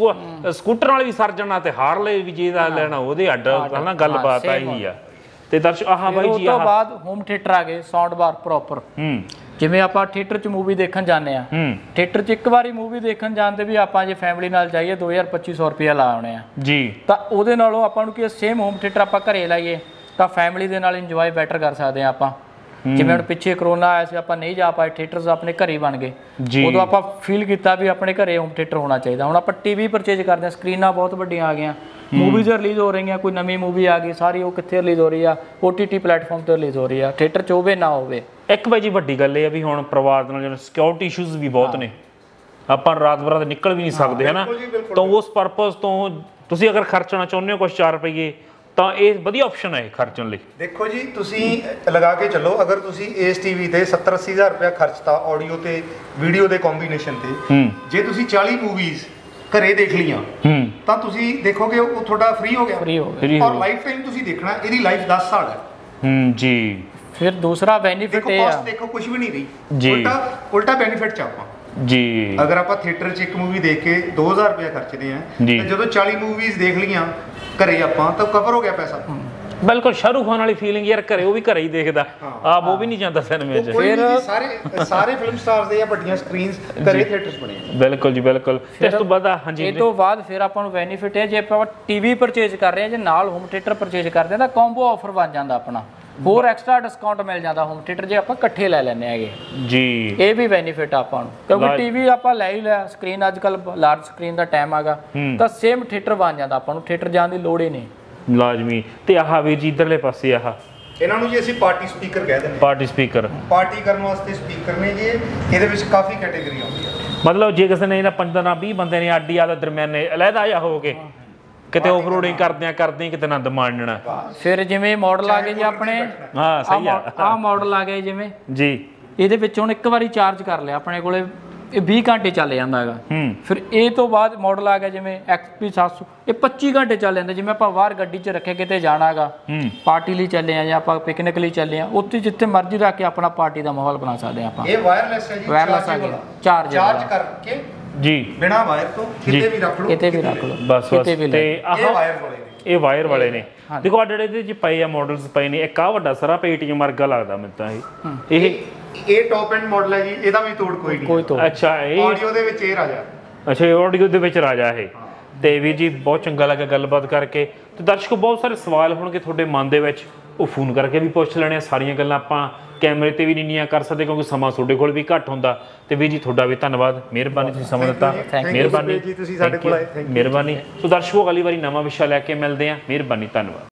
ਸਕੂਟਰ ਨਾਲ ਵੀ ਸਰ ਜਾਣਾ ਤੇ ਹਾਰਲੇ ਵੀ ਜੇ ਦਾ ਲੈਣਾ ਉਹਦੇ ਅੱਡ ਹਨਾ, ਗੱਲਬਾਤ ਆਹੀ ਆ। ਤੇ ਦਰਸ਼ਕ ਆਹ ਬਾਈ ਜੀ ਆਹ ਤੋਂ ਬਾਅਦ ਹੋਮ ਥੀਏਟਰ ਆ ਗਏ, ਸਾਊਂਡ ਬਾਰ ਪ੍ਰੋਪਰ। ਹੂੰ ਜਿਵੇਂ ਆਪਾਂ ਥੀਏਟਰ 'ਚ ਮੂਵੀ ਦੇਖਣ ਜਾਂਦੇ ਆ, ਥੀਏਟਰ 'ਚ ਇੱਕ ਵਾਰੀ ਮੂਵੀ ਦੇਖਣ ਜਾਂਦੇ ਵੀ ਆਪਾਂ ਜੇ ਫੈਮਿਲੀ ਨਾਲ ਜਾਈਏ ਦੋ ਹਜ਼ਾਰ ਪੱਚੀ ਸੌ ਰੁਪਇਆ ਲਾ ਆਉਣੇ ਆ ਜੀ, ਤਾਂ ਉਹਦੇ ਨਾਲੋਂ ਆਪਾਂ ਨੂੰ ਕੀ ਸੇਮ ਹੋਮ ਥੀਏਟਰ ਆਪਾਂ ਘਰੇ ਲਾਈਏ ਤਾਂ ਫੈਮਿਲੀ ਦੇ ਨਾਲ ਇੰਜੋਏ ਬੈਟਰ ਕਰ ਸਕਦੇ ਆ ਆਪਾਂ। ਜਿਵੇਂ ਹੁਣ ਪਿੱਛੇ ਕਰੋਨਾ ਆਇਆ ਸੀ, ਆਪਾਂ ਨਹੀਂ ਜਾ ਪਾਏ, ਥੀਏਟਰਸ ਆਪਣੇ ਘਰੇ ਹੀ ਬਣ ਗਏ, ਉਦੋਂ ਆਪਾਂ ਫੀਲ ਕੀਤਾ ਵੀ ਆਪਣੇ ਘਰੇ ਹੋਮ ਥੀਏਟਰ ਹੋਣਾ ਚਾਹੀਦਾ। ਹੁਣ ਆਪਾਂ ਟੀਵੀ ਪਰਚੇਜ ਕਰਦੇ ਆ, ਸਕਰੀਨਾਂ ਬਹੁਤ ਵੱਡੀਆਂ ਆ ਗਈਆਂ, ਮੂਵੀਜ਼ ਰਿਲੀਜ਼ ਹੋ ਰਹੀਆਂ, ਕੋਈ ਨਵੀਂ ਮੂਵੀ ਆ ਗਈ ਸਾਰੀ ਉਹ ਕਿੱਥੇ ਰਿਲੀਜ਼ ਹੋ ਰਹੀ ਆ, ਓ ਟੀ ਟੀ ਪਲੇਟਫਾਰਮ ਤੇ ਰਿਲੀਜ਼ ਹੋ ਰਹੀ ਆ, ਥੀਏਟਰ 'ਚ ਹੋਵੇ ਨਾ ਹੋਵੇ। ਇੱਕ ਬਾਈ ਜੀ ਵੱਡੀ ਗੱਲ ਇਹ ਆ ਵੀ ਹੁਣ ਪਰਿਵਾਰ ਦੇ ਨਾਲ ਜਿਹੜੇ ਸਿਕਿਉਰਿਟੀ ਇਸ਼ੂਜ਼ ਵੀ ਬਹੁਤ ਨੇ, ਆਪਾਂ ਰਾਤ ਬਰਾਤ ਨਿਕਲ ਵੀ ਨਹੀਂ ਸਕਦੇ ਹੈ ਨਾ, ਤਾਂ ਉਸ ਪਰਪਸ ਤੋਂ ਤੁਸੀਂ ਅਗਰ ਖਰਚਣਾ ਚਾਹੁੰਦੇ ਹੋ ਕੁਛ ਚਾਰ ਰੁਪਏ ਤਾਂ ਇਹ ਵਧੀਆ ਆਪਸ਼ਨ ਹੈ ਖਰਚਣ ਲਈ। ਦੇਖੋ ਜੀ ਤੁਸੀਂ ਲਗਾ ਕੇ ਚੱਲੋ, ਅਗਰ ਤੁਸੀਂ ਇਸ ਟੀਵੀ ਤੇ ਸੱਤਰ ਅੱਸੀ ਹਜ਼ਾਰ ਰੁਪਇਆ ਖਰਚਤਾ ਆਡੀਓ ਤੇ ਵੀਡੀਓ ਦੇ ਕੰਬੀਨੇਸ਼ਨ ਤੇ, ਜੇ ਤੁਸੀਂ ਚਾਲੀ ਮੂਵੀਜ਼ ਘਰੇ ਦੇਖ ਲੀਆਂ ਤਾਂ ਤੁਸੀਂ ਦੇਖੋਗੇ ਉਹ ਤੁਹਾਡਾ ਫ੍ਰੀ ਹੋ ਗਿਆ, ਫ੍ਰੀ ਹੋ ਗਿਆ, ਔਰ ਲਾਈਫ ਟਾਈਮ ਤੁਸੀਂ ਦੇਖਣਾ, ਇਹਦੀ ਲਾਈਫ ਦਸ ਸਾਲ ਹੈ। ਹੂੰ ਜੀ। ਫਿਰ ਦੂਸਰਾ ਬੈਨੀਫਿਟ ਇਹ ਆ, ਕਾਸਟ ਦੇਖੋ ਕੁਝ ਵੀ ਨਹੀਂ ਰਹੀ, ਉਲਟਾ ਉਲਟਾ ਬੈਨੀਫਿਟ ਚ ਆਪਾਂ ਜੀ। ਅਗਰ ਆਪਾਂ ਥੀਏਟਰ 'ਚ ਇੱਕ ਮੂਵੀ ਦੇਖ ਕੇ ਦੋ ਹਜ਼ਾਰ ਰੁਪਇਆ ਖਰਚਦੇ ਆ, ਤਾਂ ਜਦੋਂ ਚਾਲੀ ਮੂਵੀਜ਼ ਦੇਖ ਲੀਆਂ ਘਰੇ ਆਪਾਂ ਤਾਂ ਕਵਰ ਹੋ ਗਿਆ ਪੈਸਾ। ਬਿਲਕੁਲ ਸ਼ਾਹਰੁਖ ਖਾਨ ਵਾਲੀ ਫੀਲਿੰਗ ਯਾਰ, ਘਰੇ ਉਹ ਵੀ ਘਰੇ ਹੀ ਦੇਖਦਾ, ਆਪ ਉਹ ਵੀ ਨਹੀਂ ਜਾਂਦਾ ਸਿਨੇਮੇ 'ਚ। ਫਿਰ ਸਾਰੇ ਸਾਰੇ ਫਿਲਮ ਸਟਾਰਸ ਦੇ ਜਾਂ ਵੱਡੀਆਂ ਸਕਰੀਨਸ ਘਰੇ ਥੀਏਟਰਸ ਬਣੇ। ਬਿਲਕੁਲ ਜੀ ਬਿਲਕੁਲ। ਇਸ ਤੋਂ ਬਾਅਦ ਹਾਂਜੀ, ਇਹ ਤੋਂ ਬਾਅਦ ਫਿਰ ਆਪਾਂ ਨੂੰ ਬੈਨੀਫਿਟ ਹੈ ਜੇ ਆਪਾਂ ਟੀਵੀ ਪਰਚੇਜ ਕਰ ਰਹੇ ਹਾਂ, ਜੇ ਨਾਲ ਹੋਮ ਥੀਏਟਰ ਪਰਚੇਜ ਕਰਦੇ ਹਾਂ ਤਾਂ ਕੰਬੋ ਆਫਰ ਬਣ ਜਾਂਦਾ ਆਪਣਾ, ਹੋਰ ਐਕਸਟਰਾ ਡਿਸਕਾਊਂਟ ਮਿਲ ਜਾਂਦਾ ਹੋਮ ਥੀਏਟਰ ਜੇ ਆਪਾਂ ਇਕੱਠੇ ਲੈ ਲੈਂਦੇ ਹੈਗੇ ਜੀ। ਇਹ ਵੀ ਬੈਨੀਫਿਟ ਆਪਾਂ ਨੂੰ, ਕਿਉਂਕਿ ਟੀਵੀ ਆਪਾਂ ਲੈ ਹੀ ਲਿਆ, ਸਕਰੀਨ ਅੱਜ ਕੱਲ ਲਾਰਜ ਸਕਰੀਨ ਦਾ ਟਾਈਮ ਆਗਾ, ਤਾਂ ਸੇਮ ਥੀਏਟਰ ਬਣ ਜਾਂਦਾ, ਆਪਾਂ ਨੂੰ ਥੀਏਟਰ ਜਾਣ ਦੀ ਲੋੜ ਹੀ ਨਹੀਂ ਲਾਜ਼ਮੀ। ਤੇ ਆਹ ਵੀਰ ਜੀ ਇਧਰਲੇ ਪਾਸੇ ਆਹ ਇਹਨਾਂ ਨੂੰ ਜੀ ਅਸੀਂ ਪਾਰਟੀ ਸਪੀਕਰ ਕਹਿ ਦਿੰਦੇ। ਪਾਰਟੀ ਸਪੀਕਰ ਪਾਰਟੀ ਕਰਨ ਵਾਸਤੇ ਸਪੀਕਰ ਨੇ ਜੀ, ਇਹਦੇ ਵਿੱਚ ਕਾਫੀ ਕੈਟਾਗਰੀ ਆਉਂਦੀ ਹੈ। ਮਤਲਬ ਜੇ ਕਿਸੇ ਨੇ ਇਹਨਾਂ ਪੰਦਰਾਂ ਵੀਹ ਬੰਦੇ ਨੇ ਆਡੀ ਆਲਾ ਦਰਮਿਆਨੇ ਅਲੱਗਾ ਜਿਹਾ ਹੋ ਕੇ ਕਿਤੇ ਆਫਰੋਡਿੰਗ ਕਰਦਿਆਂ ਕਰਦੇ ਕਿਤੇ ਆਨੰਦ ਮਾਣਨਾ। ਫਿਰ ਜਿਵੇਂ ਮਾਡਲ ਆ ਗਏ ਜੀ ਆਪਣੇ, ਹਾਂ ਸਹੀ ਆ, ਆਹ ਮਾਡਲ ਆ ਗਏ ਜਿਵੇਂ ਜੀ, ਇਹਦੇ ਵਿੱਚ ਹੁਣ ਇੱਕ ਵਾਰੀ ਚਾਰਜ ਕਰ ਲਿਆ ਆਪਣੇ ਕੋਲੇ ਇਹ ਵੀਹ ਘੰਟੇ ਚੱਲ ਜਾਂਦਾ ਹੈਗਾ। ਫਿਰ ਇਹ ਤੋਂ ਬਾਅਦ ਮਾਡਲ ਆ ਗਿਆ ਜਿਵੇਂ ਐਕਸ ਪੀ ਸੱਤ ਸੌ, ਇਹ ਪੱਚੀ ਘੰਟੇ ਚੱਲ ਜਾਂਦਾ। ਜਿਵੇਂ ਆਪਾਂ ਬਾਹਰ ਗੱਡੀ 'ਚ ਰੱਖੇ ਕਿਤੇ ਜਾਣਾ ਹੈਗਾ, ਪਾਰਟੀ ਲਈ ਚੱਲੇ ਆ ਜਾਂ ਆਪਾਂ ਪਿਕਨਿਕ ਲਈ ਚੱਲੇ ਆ, ਉੱਥੇ ਜਿੱਥੇ ਮਰਜ਼ੀ ਰੱਖ ਕੇ ਆਪਣਾ ਪਾਰਟੀ ਦਾ ਮਾਹੌਲ ਬਣਾ ਸਕਦੇ ਆ ਆਪਾਂ। ਇਹ ਵਾਇਰਲੈਸ ਹੈ ਜੀ, ਵਾਇਰਲੈਸ ਆ ਗਿਆ, ਚਾਰਜ ਚਾਰਜ ਕਰਕੇ ਜੀ ਬਿਨਾ ਵਾਇਰ ਤੋਂ ਕਿਤੇ ਵੀ ਰੱਖ ਲਓ, ਕਿਤੇ ਵੀ ਰੱਖ ਲਓ, ਬਸ ਬਸ। ਤੇ ਆਹ ਇਹ ਵਾਇਰ ਵਾਲੇ ਨੇ, ਇਹ ਵਾਇਰ ਵਾਲੇ ਨੇ। ਦੇਖੋ ਆ ਜਿਹੜੇ ਇਹਦੇ ਚ ਪਏ ਆ ਮਾਡਲਸ ਪਏ ਨੇ, ਇੱਕ ਆ ਵੱਡਾ ਸਾਰਾ ਪੇਟੀਐਮ ਵਰਗਾ ਲੱਗਦਾ ਮੈਨੂੰ ਤਾਂ ਇਹ ਇਹ ਇਹ ਟੌਪ ਐਂਡ ਮਾਡਲ ਹੈ ਜੀ, ਇਹਦਾ ਵੀ ਤੋੜ ਕੋਈ ਨਹੀਂ, ਕੋਈ ਤੋੜ। ਅੱਛਾ ਇਹ ਆਡੀਓ ਦੇ ਵਿੱਚ ਇਹ ਰਾਜਾ, ਅੱਛਾ ਇਹ ਆਡੀਓ ਦੇ ਵਿੱਚ ਰਾਜਾ ਇਹ। ਤੇ ਵੀਰ ਜੀ ਬਹੁਤ ਚੰਗਾ ਲੱਗਾ ਗੱਲਬਾਤ ਕਰਕੇ। ਤੇ ਦਰਸ਼ਕੋ ਬਹੁਤ ਸਾਰੇ ਸਵਾਲ ਹੋਣਗੇ ਤੁਹਾਡੇ ਮਨ ਦੇ ਵਿੱਚ, ਉਹ ਫੋਨ ਕਰਕੇ ਵੀ ਪੁੱਛ ਲੈਣੇ। ਸਾਰੀਆਂ ਗੱਲਾਂ ਆਪਾਂ ਕੈਮਰੇ ਤੇ ਵੀ ਨਹੀਂ ਕਰ ਸਕਦੇ ਕਿਉਂਕਿ ਸਮਾਂ ਤੁਹਾਡੇ ਕੋਲ ਵੀ ਘੱਟ ਹੁੰਦਾ। ਤੇ ਵੀਰ ਜੀ ਤੁਹਾਡਾ ਵੀ ਧੰਨਵਾਦ, ਮਿਹਰਬਾਨੀ ਤੁਸੀਂ ਸਮਾਂ ਦਿੱਤਾ, ਮਿਹਰਬਾਨੀ ਜੀ ਤੁਸੀਂ ਸਾਡੇ ਕੋਲ ਆਏ, ਮਿਹਰਬਾਨੀ। ਸੋ ਦਰਸ਼ਕੋ ਅਗਲੀ ਵਾਰੀ ਨਵਾਂ ਵਿਸ਼ਾ ਲੈ ਕੇ ਮਿਲਦੇ ਹਾਂ। ਮਿਹਰਬਾਨੀ, ਧੰਨਵਾਦ।